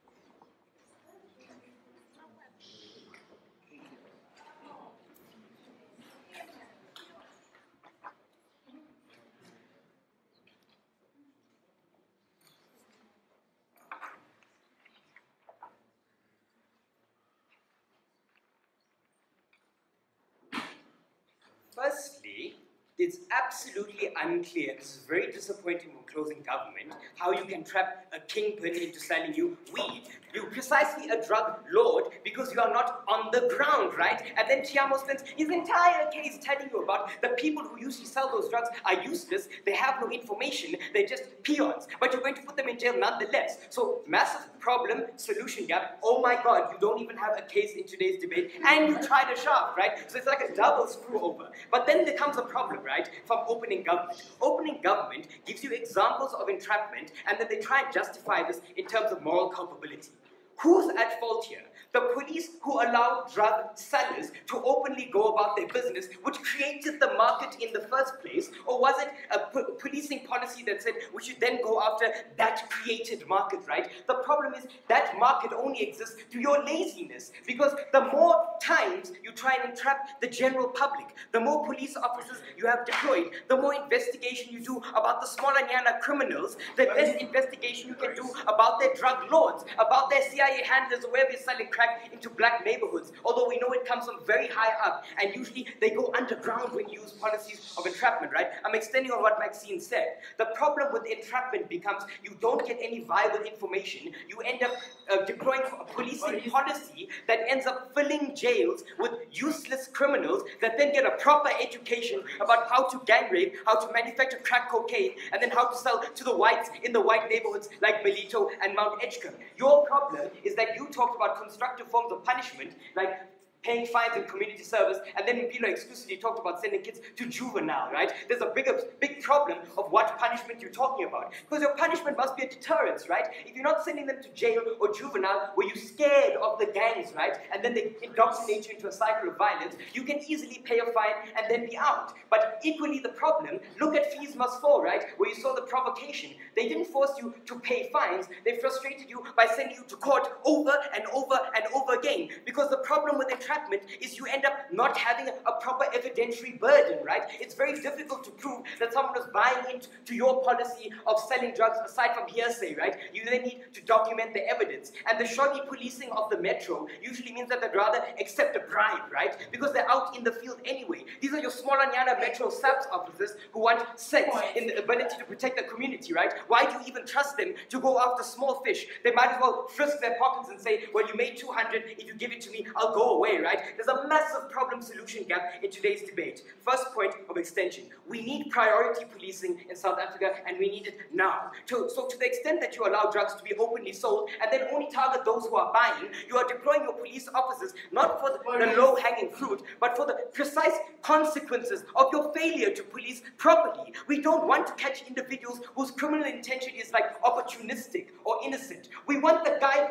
Firstly, it's absolutely unclear, this is very disappointing when closing government, how you can trap a kingpin into selling you weed. You're precisely a drug lord because you are not on the ground, right? And then Tshiamo spends his entire case telling you about the people who usually sell those drugs are useless, they have no information, they're just peons. But you're going to put them in jail nonetheless. So, massive problem, solution gap. Oh my god, you don't even have a case in today's debate, and you tried a shaft, right? So it's like a double screw over. But then there comes a problem, right, from opening government. Opening government gives you examples of entrapment, and then they try and justify this in terms of moral culpability. Who's at fault here? The police who allowed drug sellers to openly go about their business, which created the market in the first place, or was it a po policing policy that said we should then go after that created market, right? The problem is that market only exists through your laziness, because the more times you try and entrap the general public, the more police officers you have deployed, the more investigation you do about the Smolanyana criminals, the less investigation you can do about their drug lords, about their C I A handlers, or wherever you're selling crack into black neighborhoods, although we know it comes from very high up, and usually they go underground when you use policies of entrapment, right? I'm extending on what Maxine said. The problem with entrapment becomes you don't get any viable information. You end up uh, deploying a policing policy that ends up filling jails with useless criminals that then get a proper education about how to gang rape, how to manufacture crack cocaine, and then how to sell to the whites in the white neighborhoods like Melito and Mount Edgecombe. Your problem is that you talked about constructive forms of punishment, like paying fines and community service, and then Mpilo exclusively talked about sending kids to juvenile, right? There's a bigger, big problem of what punishment you're talking about. Because your punishment must be a deterrence, right? If you're not sending them to jail or juvenile, where you're scared of the gangs, right? And then they indoctrinate you into a cycle of violence, you can easily pay a fine and then be out. But equally the problem, look at Fees Must Fall, right? Where you saw the provocation. They didn't force you to pay fines, they frustrated you by sending you to court over and over and over again. Because the problem with entrapment is you end up not having a, a proper evidentiary burden, right? It's very difficult to prove that someone was buying into your policy of selling drugs aside from hearsay, right? You then need to document the evidence. And the Shoki policing of the metro usually means that they'd rather accept a bribe, right? Because they're out in the field anyway. These are your Smolanyana metro SAPS officers who want sense in the ability to protect the community, right? Why do you even trust them to go after small fish? They might as well frisk their pockets and say, well, you made two hundred, if you give it to me, I'll go away, right? There's a massive problem-solution gap in today's debate. First point of extension. We need priority policing in South Africa, and we need it now. So, so to the extent that you allow drugs to be openly sold, and then only target those who are buying, you are deploying your police officers not for the, the low-hanging fruit, but for the precise consequences of your failure to police properly. We don't want to catch individuals whose criminal intention is like opportunistic or innocent. We want the guy who forced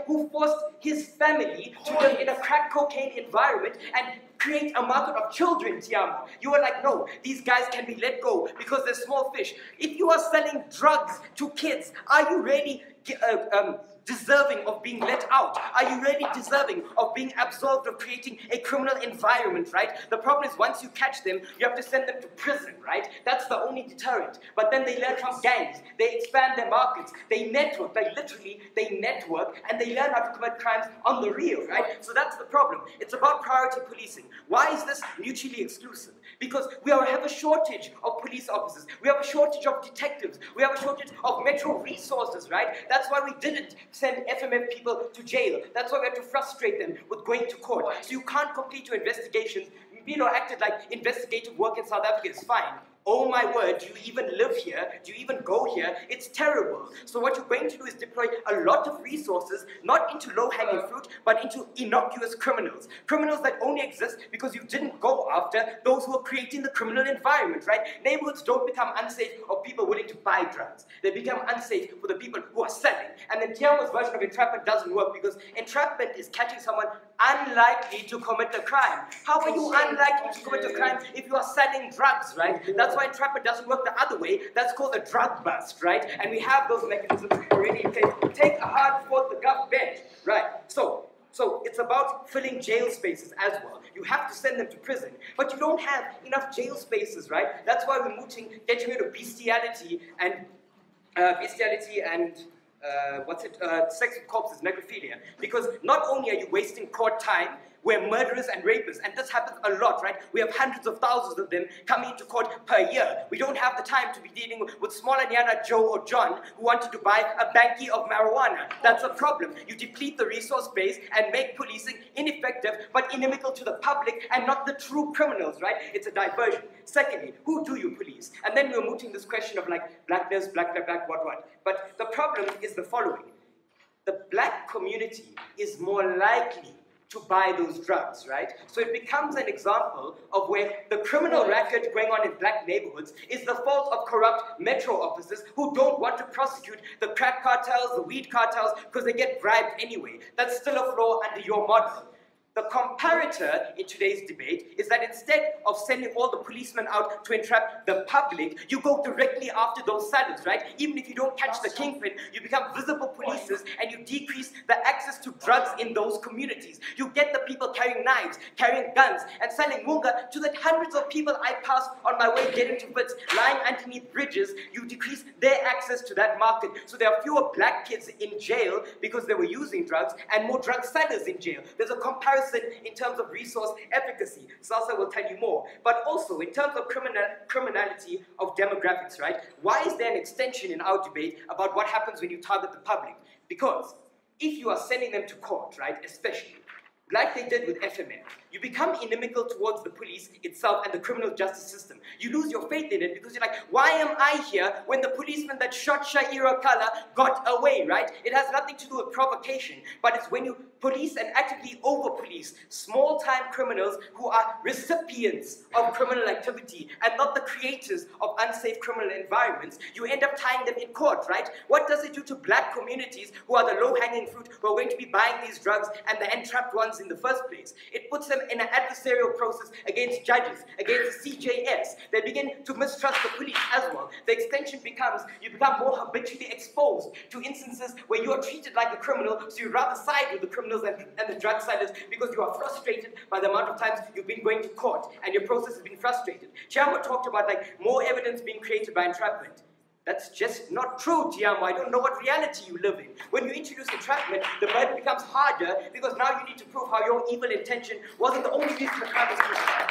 forced his family to live in a crack cocaine environment and create a market of children, Tshiamo. You were like, no, these guys can be let go because they're small fish. If you are selling drugs to kids, are you really uh, um, deserving of being let out? Are you really deserving of being absolved of creating a criminal environment, right? The problem is once you catch them, you have to send them to prison, right? That's the only deterrent. But then they learn from gangs. They expand their markets. They network. Like literally, they network and they learn how to commit crimes on the real, right? So that's the problem. It's about priority policing. Why is this mutually exclusive? Because we are, have a shortage of police officers. We have a shortage of detectives. We have a shortage of metro resources, right? That's why we didn't send F M F people to jail. That's why we had to frustrate them with going to court. So you can't complete your investigations. Mpilo acted like investigative work in South Africa is fine. Oh my word, do you even live here? Do you even go here? It's terrible. So what you're going to do is deploy a lot of resources, not into low-hanging fruit, but into innocuous criminals. Criminals that only exist because you didn't go after those who are creating the criminal environment, right? Neighborhoods don't become unsafe of people willing to buy drugs. They become unsafe for the people who are selling. And then Tshiamo's version of entrapment doesn't work because entrapment is catching someone unlikely to commit a crime. How are you unlikely to commit a crime if you are selling drugs, right? That's why entrapment doesn't work the other way. That's called a drug bust, right? And we have those mechanisms already in place. Take a hard fought the government, right? So, so it's about filling jail spaces as well. You have to send them to prison, but you don't have enough jail spaces, right? That's why we're mooting, getting rid of bestiality and uh, bestiality and Uh, what's it, uh, sex with corpses, necrophilia. Because not only are you wasting court time, we're murderers and rapists, and this happens a lot, right? We have hundreds of thousands of them coming into court per year. We don't have the time to be dealing with small Anyana Joe or John who wanted to buy a banky of marijuana. That's a problem. You deplete the resource base and make policing ineffective, but inimical to the public and not the true criminals, right? It's a diversion. Secondly, who do you police? And then we're mooting this question of like blackness, black, black, black, what, what. But the problem is the following. The black community is more likely to buy those drugs, right? So it becomes an example of where the criminal racket going on in black neighborhoods is the fault of corrupt metro officers who don't want to prosecute the crack cartels, the weed cartels, because they get bribed anyway. That's still a flaw under your model. The comparator in today's debate is that instead of sending all the policemen out to entrap the public, you go directly after those sellers, right? Even if you don't catch the kingpin, you become visible policers and you decrease the access to drugs in those communities. You get the people carrying knives, carrying guns, and selling munga to the hundreds of people I pass on my way getting to Wits, lying underneath bridges. You decrease their access to that market. So there are fewer black kids in jail because they were using drugs and more drug sellers in jail. There's a comparison in terms of resource efficacy. Sasasa will tell you more. But also, in terms of criminal, criminality of demographics, right? Why is there an extension in our debate about what happens when you target the public? Because if you are sending them to court, right, especially, like they did with F M F, you become inimical towards the police itself and the criminal justice system. You lose your faith in it because you're like, why am I here when the policeman that shot Shaira Kala got away, right? It has nothing to do with provocation, but it's when you police and actively over-police small-time criminals who are recipients of criminal activity and not the creators of unsafe criminal environments, you end up tying them in court, right? What does it do to black communities who are the low-hanging fruit who are going to be buying these drugs and the entrapped ones in the first place? It puts them in an adversarial process against judges, against the C J S. They begin to mistrust the police as well. The extension becomes, you become more habitually exposed to instances where you are treated like a criminal, so you rather side with the criminals and, and the drug sellers because you are frustrated by the amount of times you've been going to court and your process has been frustrated. Tshiamo talked about like more evidence being created by entrapment. That's just not true, Tshiamo. I don't know what reality you live in. When you introduce entrapment, the burden becomes harder because now you need to prove how your evil intention wasn't the only reason the crime was committed.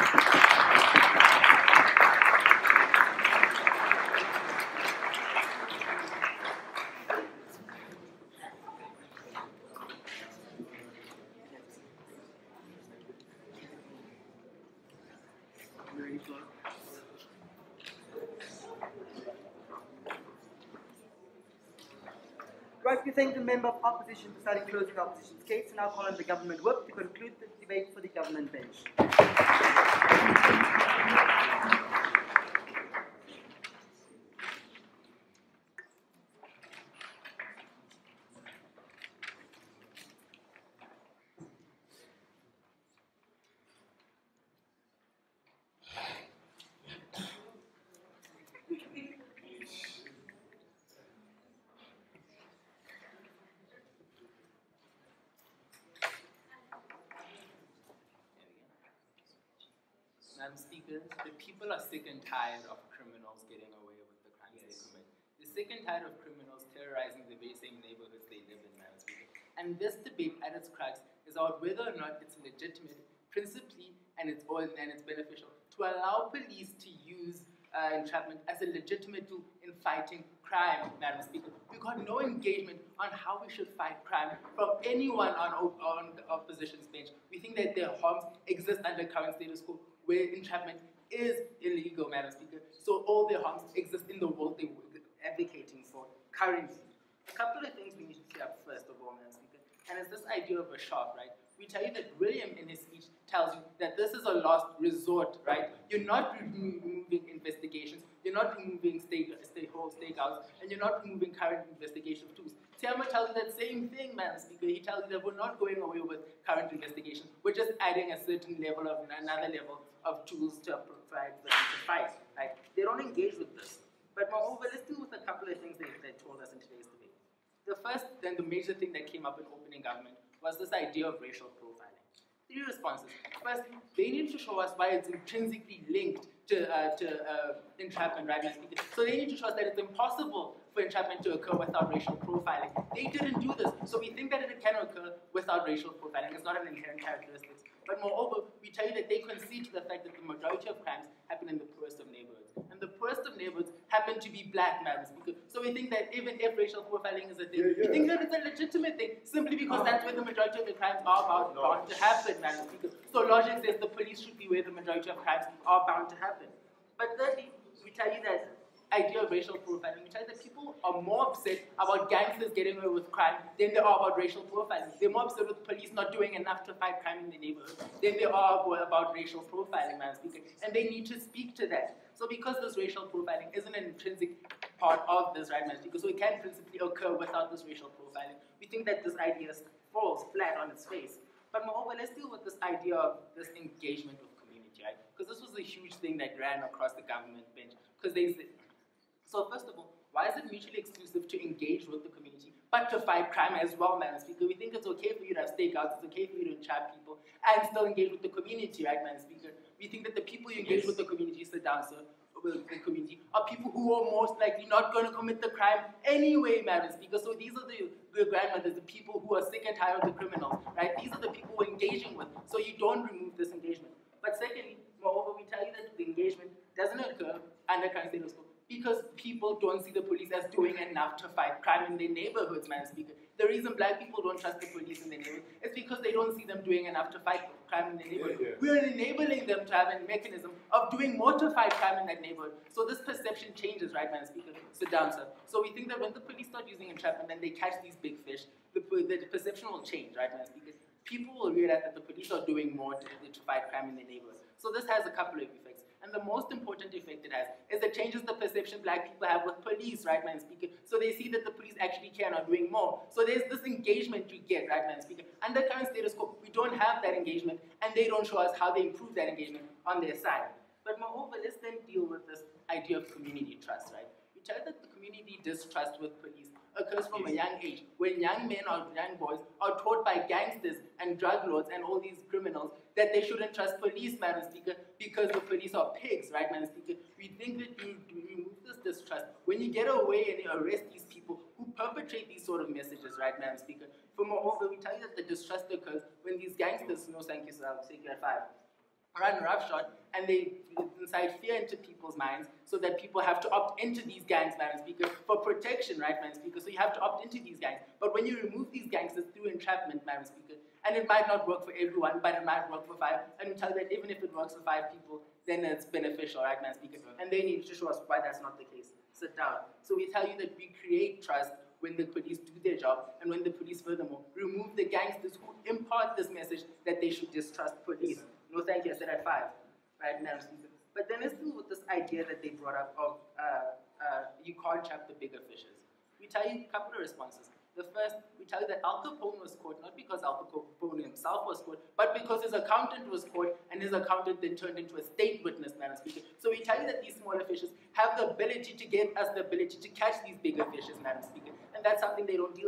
Right, we thank the member of opposition for starting closing the opposition's case, and now call on the government whip to conclude the debate for the government bench. Madam Speaker, the people are sick and tired of criminals getting away with the crimes they commit. They're sick and tired of criminals terrorizing the very same neighborhoods they live in, Madam Speaker. And this debate at its crux is about whether or not it's legitimate, principally, and it's all and it's beneficial to allow police to use uh, entrapment as a legitimate tool in fighting crime, Madam Speaker. We got no engagement on how we should fight crime from anyone on, on the opposition's bench. We think that their harms exist under current status quo, where entrapment is illegal, Madam Speaker. So all their harms exist in the world they were advocating for currently. A couple of things we need to clear up first of all, Madam Speaker, and it's this idea of a shark, right? We tell you that William in his speech tells you that this is a last resort, right? You're not removing investigations, you're not removing stake, stake, whole stakeouts, and you're not removing current investigation tools. Tshiamo tells you that same thing, Madam Speaker. He tells you that we're not going away with current investigations, we're just adding a certain level of, another level of tools to provide for them to fight, right? They don't engage with this. But moreover, let's deal with a couple of things they, they told us in today's debate. The first, then the major thing that came up in opening government was this idea of racial profiling. Three responses. First, they need to show us why it's intrinsically linked to, uh, to uh, entrapment, right, Madam Speaker. So they need to show us that it's impossible for entrapment to occur without racial profiling. They didn't do this, so we think that it can occur without racial profiling. It's not an inherent characteristic. But moreover, we tell you that they concede to the fact that the majority of crimes happen in the poorest of neighborhoods. And the poorest of neighborhoods happen to be black, Madam Speaker. So we think that even if racial profiling is a thing, yeah, yeah. we think that it's a legitimate thing, simply because that's where the majority of the crimes are about, no. bound to happen, Madam Speaker. So logic says the police should be where the majority of crimes are bound to happen. But thirdly, we tell you that idea of racial profiling, we tell you that people are more upset about gangsters getting away with crime than they are about racial profiling. They're more upset with police not doing enough to fight crime in the neighborhood than they are about racial profiling, Madam Speaker. And they need to speak to that. So because this racial profiling isn't an intrinsic part of this, right, Madam Speaker, so it can principally occur without this racial profiling, we think that this idea falls flat on its face. But moreover, let's deal with this idea of this engagement with community, right? Because this was a huge thing that ran across the government bench. Because they said, so first of all, why is it mutually exclusive to engage with the community, but to fight crime as well, Madam Speaker? We think it's okay for you to have stakeouts, it's okay for you to entrap people, and still engage with the community, right, Madam Speaker? We think that the people you engage yes. with the community, sit down, sir, with the community, are people who are most likely not going to commit the crime anyway, Madam Speaker. So these are the, the grandmothers, the people who are sick and tired of the criminals, right? These are the people we're engaging with, so you don't remove this engagement. But secondly, moreover, we tell you that the engagement doesn't occur under current status quo because people don't see the police as doing enough to fight crime in their neighborhoods, Madam Speaker. The reason black people don't trust the police in their neighborhood is because they don't see them doing enough to fight crime in their neighborhood. Yeah, yeah. We're enabling them to have a mechanism of doing more to fight crime in that neighborhood. So this perception changes, right, Madam Speaker? Sit down, sir. So we think that when the police start using entrapment and they catch these big fish, the, the, the perception will change, right, Madam Speaker? People will realize that the police are doing more to, to fight crime in their neighborhood. So this has a couple of effects. And the most important effect it has is it changes the perception black people have with police, right, Madam Speaker? So they see that the police actually care and are doing more. So there's this engagement you get, right, Madam Speaker? Under current status quo, we don't have that engagement, and they don't show us how they improve that engagement on their side. But moreover, let's then deal with this idea of community trust, right? We tell that the community distrust with police occurs from a young age, when young men or young boys are taught by gangsters and drug lords and all these criminals that they shouldn't trust police, Madam Speaker, because the police are pigs, right, Madam Speaker? We think that you remove this distrust when you get away and you arrest these people who perpetrate these sort of messages, right, Madam Speaker? For moreover, we tell you that the distrust occurs when these gangsters, no thank you, sir, I'll take you at five, run roughshod, and they incite fear into people's minds so that people have to opt into these gangs, Madam Speaker, for protection, right, Madam Speaker? So you have to opt into these gangs. But when you remove these gangsters through entrapment, Madam Speaker, and it might not work for everyone, but it might work for five, and we tell you that even if it works for five people, then it's beneficial, right, Madam Speaker? And they need to show us why that's not the case. Sit down. So we tell you that we create trust when the police do their job, and when the police, furthermore, remove the gangsters who impart this message that they should distrust police. No, thank you, I said at five, right, Madam Speaker. But then let's deal with this idea that they brought up of uh, uh, you can't trap the bigger fishes. We tell you a couple of responses. The first, we tell you that Al Capone was caught, not because Al Capone himself was caught, but because his accountant was caught, and his accountant then turned into a state witness, Madam Speaker. So we tell you that these smaller fishes have the ability to get us the ability to catch these bigger fishes, Madam Speaker, and that's something they don't deal with.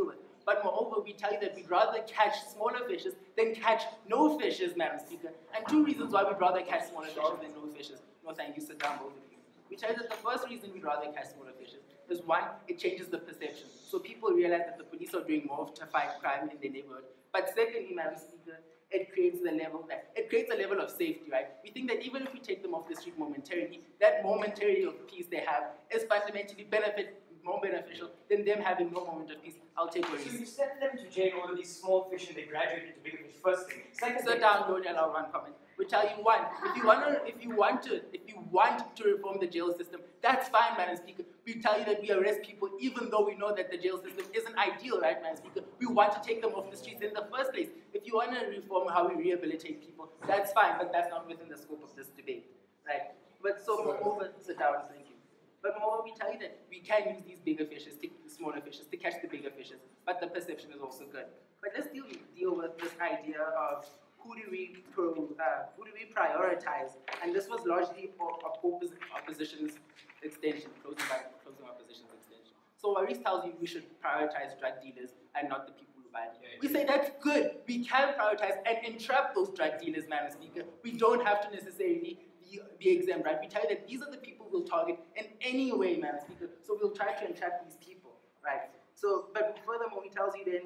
But moreover, we tell you that we'd rather catch smaller fishes than catch no fishes, Madam Speaker. And two reasons why we'd rather catch smaller fishes than no fishes. No, thank you, sit down, both of you. We tell you that the first reason we'd rather catch smaller fishes is one, it changes the perception. So people realize that the police are doing more to fight crime in their neighborhood. But secondly, Madam Speaker, it creates the level that it creates a level of safety, right? We think that even if we take them off the street momentarily, that momentarily of peace they have is fundamentally benefit more beneficial than them having no moment of peace. I'll take Waris. So you send them to jail, all of these small fish, and they graduate into bigger fish. First thing. Second Sit thing. down, don't allow one comment. We tell you one, if you want to, if you want to, if you want to reform the jail system, that's fine, Madam Speaker. We tell you that we arrest people even though we know that the jail system isn't ideal, right, Madam Speaker? We want to take them off the streets in the first place. If you want to reform how we rehabilitate people, that's fine, but that's not within the scope of this debate, right? But so moreover, sit down, thank you. But moreover, we tell you that we can use these bigger fishes, to, the smaller fishes, to catch the bigger fishes, but the perception is also good. But let's deal, deal with this idea of who do we pro, uh, who do we prioritize? And this was largely oppos opposition's extension, closing, by, closing opposition's extension. So Waris tells you we should prioritize drug dealers and not the people who buy them. We say that's good. We can prioritize and entrap those drug dealers, Madam Speaker. We don't have to necessarily be, be exempt, right? We tell you that these are the people we'll target in any way, Madam Speaker. So we'll try to entrap these people, right? So, but furthermore, he tells you then,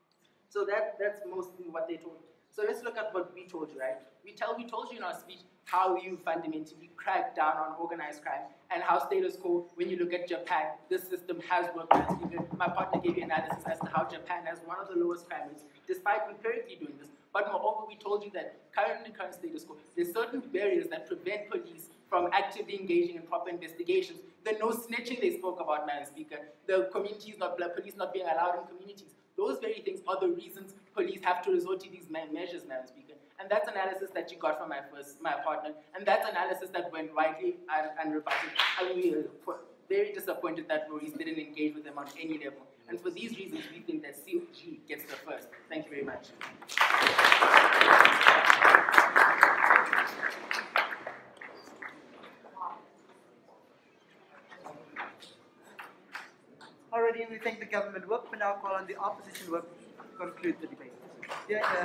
so that, that's mostly what they told you. So let's look at what we told you, right? We tell we told you in our speech how you fundamentally crack down on organized crime and how status quo, when you look at Japan, this system has worked. My partner gave you analysis as to how Japan has one of the lowest crime rates, despite empirically doing this. But moreover, we told you that current in current status quo, there's certain barriers that prevent police from actively engaging in proper investigations. The no snitching they spoke about, Madam Speaker, the communities not, police not being allowed in communities. Those very things are the reasons police have to resort to these measures, Madam Speaker. And that's analysis that you got from my first, my partner, and that's analysis that went widely and, and rebutted. And we were very disappointed that Waris didn't engage with them on any level. And for these reasons, we think that C G gets the first. Thank you very much. Already, we thank the government whip, and now call on the opposition whip to conclude the debate. Yeah, yeah.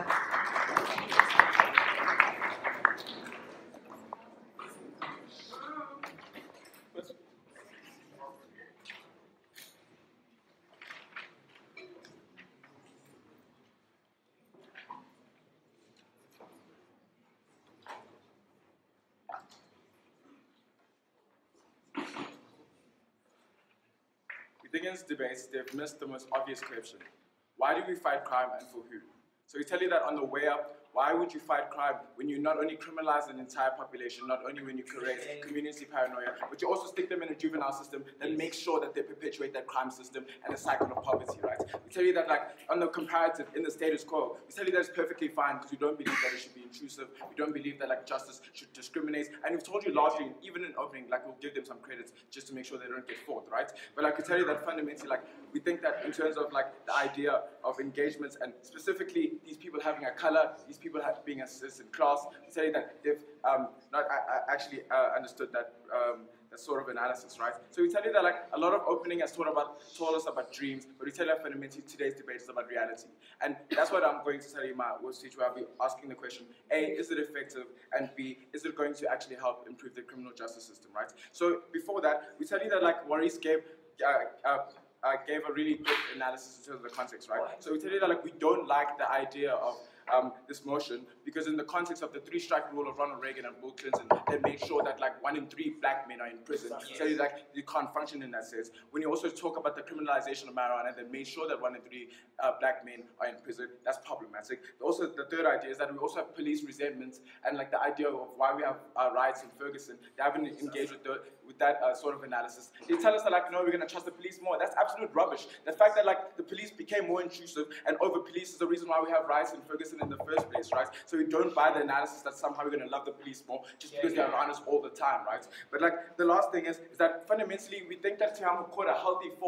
Against debates, they've missed the most obvious question. Why do we fight crime and for who? So we tell you that on the way up, why would you fight crime when you not only criminalize an entire population, not only when you create community paranoia, but you also stick them in a juvenile system that makes sure that they perpetuate that crime system and a cycle of poverty, right? We tell you that, like, on the comparative, in the status quo, we tell you that it's perfectly fine because we don't believe that it should be intrusive, we don't believe that, like, justice should discriminate, and we've told you largely, even in opening, like, we'll give them some credits just to make sure they don't get fought, right? But, like, we tell you that fundamentally, like, we think that in terms of, like, the idea of engagements and specifically these people having a color, these people have, being assessed in class, we tell you that they've um, not uh, actually uh, understood that um, that sort of analysis, right? So we tell you that, like, a lot of opening has taught about told us about dreams, but we tell you that fundamentally today's debate is about reality, and that's what I'm going to tell you in my word speech, where I'll be asking the question: A, is it effective? And B, is it going to actually help improve the criminal justice system, right? So before that, we tell you that, like, Waris gave. Uh, uh, Uh, gave a really good analysis in terms of the context, right? So we tell you that, like, we don't like the idea of um, this motion because in the context of the three-strike rule of Ronald Reagan and Bill Clinton, they made sure that, like, one in three black men are in prison. Yes. So tell you, like, you can't function in that sense. When you also talk about the criminalization of marijuana, they made sure that one in three uh, black men are in prison. That's problematic. Also, the third idea is that we also have police resentment and, like, the idea of why we have uh, riots in Ferguson. They haven't engaged with the with that uh, sort of analysis. They tell us that, like, no, we're going to trust the police more. That's absolute rubbish. The fact that, like, the police became more intrusive and over-police is the reason why we have riots in Ferguson in the first place, right? So we don't buy the analysis that somehow we're going to love the police more just because they're around us all the time, right? But, like, the last thing is, is that fundamentally we think that Tshiamo caught a healthy fault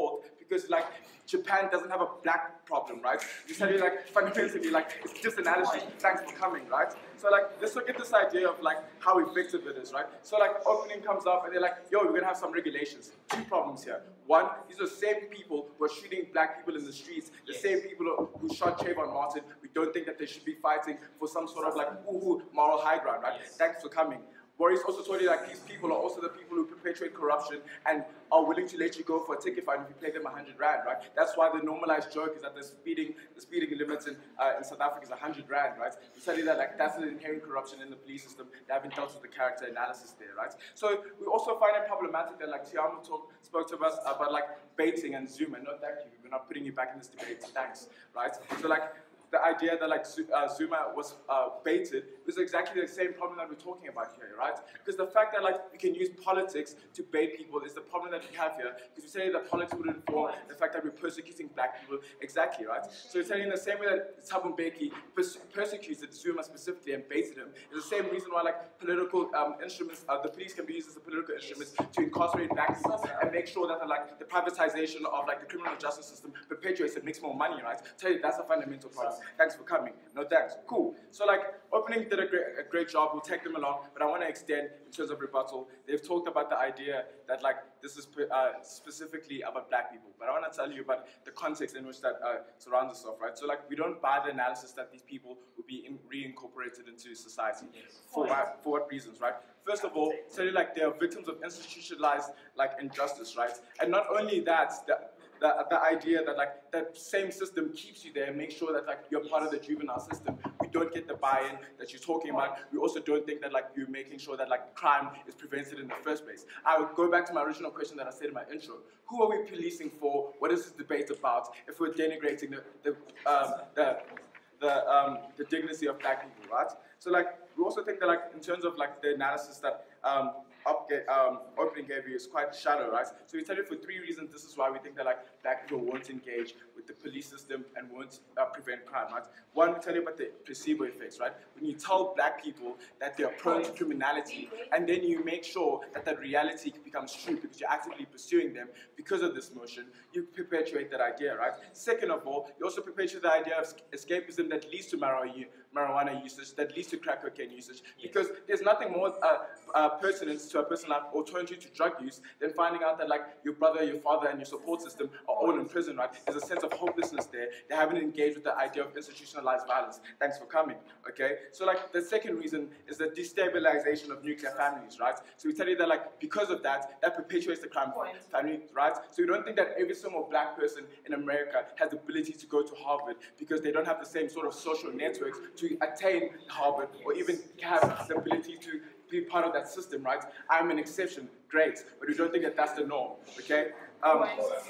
because like Japan doesn't have a black problem, right? We tell you like fundamentally like it's just an analogy. Thanks for coming, right? So like let's look at this idea of like how effective it is, right? So like opening comes up and they're like, yo, we're gonna have some regulations. Two problems here. One, these are the same people who are shooting black people in the streets, the yes. same people who shot Trayvon Martin. We don't think that they should be fighting for some sort of like ooh, moral high ground, right? Yes. Thanks for coming. Waris also told you like these people are also the people who perpetuate corruption and are willing to let you go for a ticket fine if you pay them a hundred rand, right? That's why the normalized joke is that the speeding the speeding limits in uh, in South Africa is a hundred rand, right? We tell you that like that's an inherent corruption in the police system. They haven't dealt with the character analysis there, right? So we also find it problematic that like Tshiamo talk spoke to us about like baiting and Zoom, and no thank you, we're not putting you back in this debate, thanks, right? So like the idea that like uh, Zuma was uh, baited was exactly the same problem that we're talking about here, right? Because the fact that like we can use politics to bait people is the problem that we have here. Because we say that politics would inform the fact that we're persecuting black people, exactly, right? So it's saying in the same way that Thabo Mbeki pers persecuted Zuma specifically and baited him, is the same reason why like political um, instruments, uh, the police can be used as a political instrument to incarcerate black people and make sure that like the privatization of like the criminal justice system perpetuates and makes more money, right? Tell you that's a fundamental problem. Thanks for coming. No thanks. Cool. So like opening did a great, a great job. We'll take them along, but I want to extend in terms of rebuttal. They've talked about the idea that like this is uh, specifically about black people, but I want to tell you about the context in which that uh, surrounds us, right? So like we don't buy the analysis that these people will be in, reincorporated into society. For what, for what reasons, right? First of all, tell you like they are victims of institutionalized like injustice, right? And not only that, the, The, the idea that like that same system keeps you there and makes sure that like you're part of the juvenile system. We don't get the buy-in that you're talking about. We also don't think that like you're making sure that like crime is prevented in the first place. I would go back to my original question that I said in my intro. Who are we policing for? What is this debate about? If we're denigrating the the um, the the, um, the dignity of black people, right? So like we also think that like in terms of like the analysis that um, Up, um, opening gave you is quite shallow, right? So we tell you for three reasons. This is why we think that like black people won't engage with the police system and won't uh, prevent crime, right? One, we tell you about the placebo effects, right? When you tell black people that they are prone to criminality, and then you make sure that that reality becomes true because you're actively pursuing them because of this motion, you perpetuate that idea, right? Second of all, you also perpetuate the idea of escapism that leads to marijuana. marijuana usage, that leads to crack cocaine usage, because there's nothing more uh, uh, pertinent to a person like alternative to drug use than finding out that like your brother, your father, and your support system are all in prison, right? There's a sense of hopelessness there. They haven't engaged with the idea of institutionalized violence. Thanks for coming, okay? So like the second reason is the destabilization of nuclear families, right? So we tell you that like because of that, that perpetuates the crime family, right? So we don't think that every single black person in America has the ability to go to Harvard because they don't have the same sort of social networks to attain Harvard or even have the ability to be part of that system, right? I'm an exception, great, but we don't think that that's the norm, okay? Um,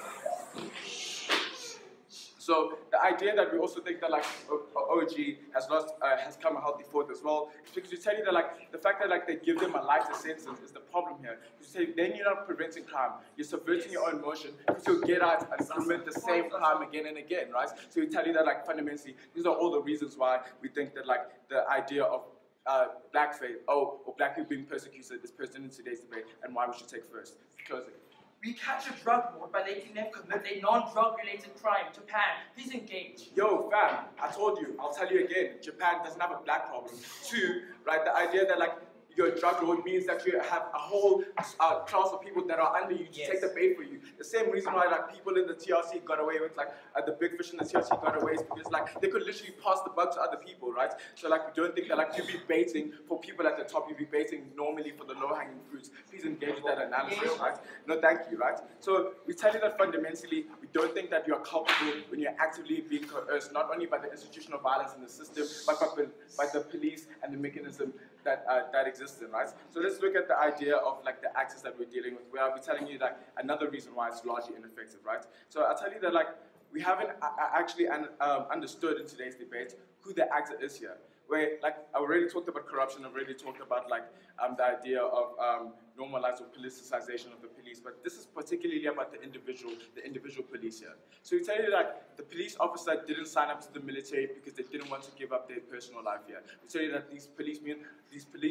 so the idea that we also think that like O G has lost, uh, has come a healthy fourth as well, is because you tell you that like the fact that like they give them a lighter sentence is the problem here. You say then you're not preventing crime, you're subverting your own motion because you'll get out and commit the same crime again and again, right? So we tell you that like fundamentally these are all the reasons why we think that like the idea of uh, blackface, oh, or black people being persecuted is pertinent in today's debate and why we should take first. Closing. We catch a drug lord by letting them commit a non-drug related crime. Japan, please engage. Yo, fam, I told you, I'll tell you again, Japan doesn't have a black problem. Two, right, the idea that like your drug lord means that you have a whole uh, class of people that are under you to yes. take the bait for you. The same reason why like people in the T R C got away with like uh, the big fish in the T R C got away is because like they could literally pass the buck to other people, right? So like we don't think that like you'd be baiting for people at the top, you'd be baiting normally for the low-hanging fruits. Please engage with that analysis, right? No, thank you, right? So we tell you that fundamentally we don't think that you're culpable when you're actively being coerced, not only by the institutional violence in the system, but by, by the police and the mechanism that uh, that exists in, right? So let's look at the idea of like the axis that we're dealing with, where I'll be telling you like another reason why it's largely ineffective, right? So I'll tell you that like we haven't uh, actually un um, understood in today's debate who the actor is here. Where like I already talked about corruption, I've already talked about like um, the idea of um, normalized or politicization of the police, but this is particularly about the individual, the individual police here. So we tell you that the police officer didn't sign up to the military because they didn't want to give up their personal life here. We tell you that these policemen, these police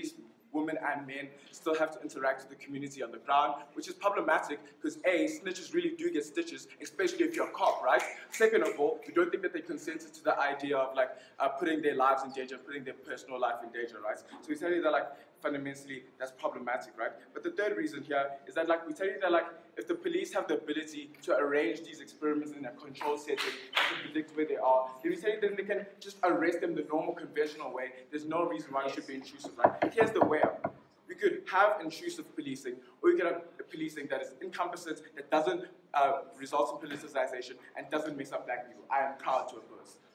women and men still have to interact with the community on the ground, which is problematic because A, snitches really do get stitches, especially if you're a cop, right? Second of all, we don't think that they consented to the idea of like uh, putting their lives in danger, putting their personal life in danger, right? So we tell you that like fundamentally that's problematic, right? But the third reason here is that like we tell you that like if the police have the ability to arrange these experiments in a controlled setting and to predict where they are, then we tell you that they can just arrest them the normal conventional way. There's no reason why it should be intrusive. Like here's the way out. We could have intrusive policing, or we could have a policing that is encompassing, that doesn't uh, result in politicization and doesn't mess up black people. I am proud to oppose.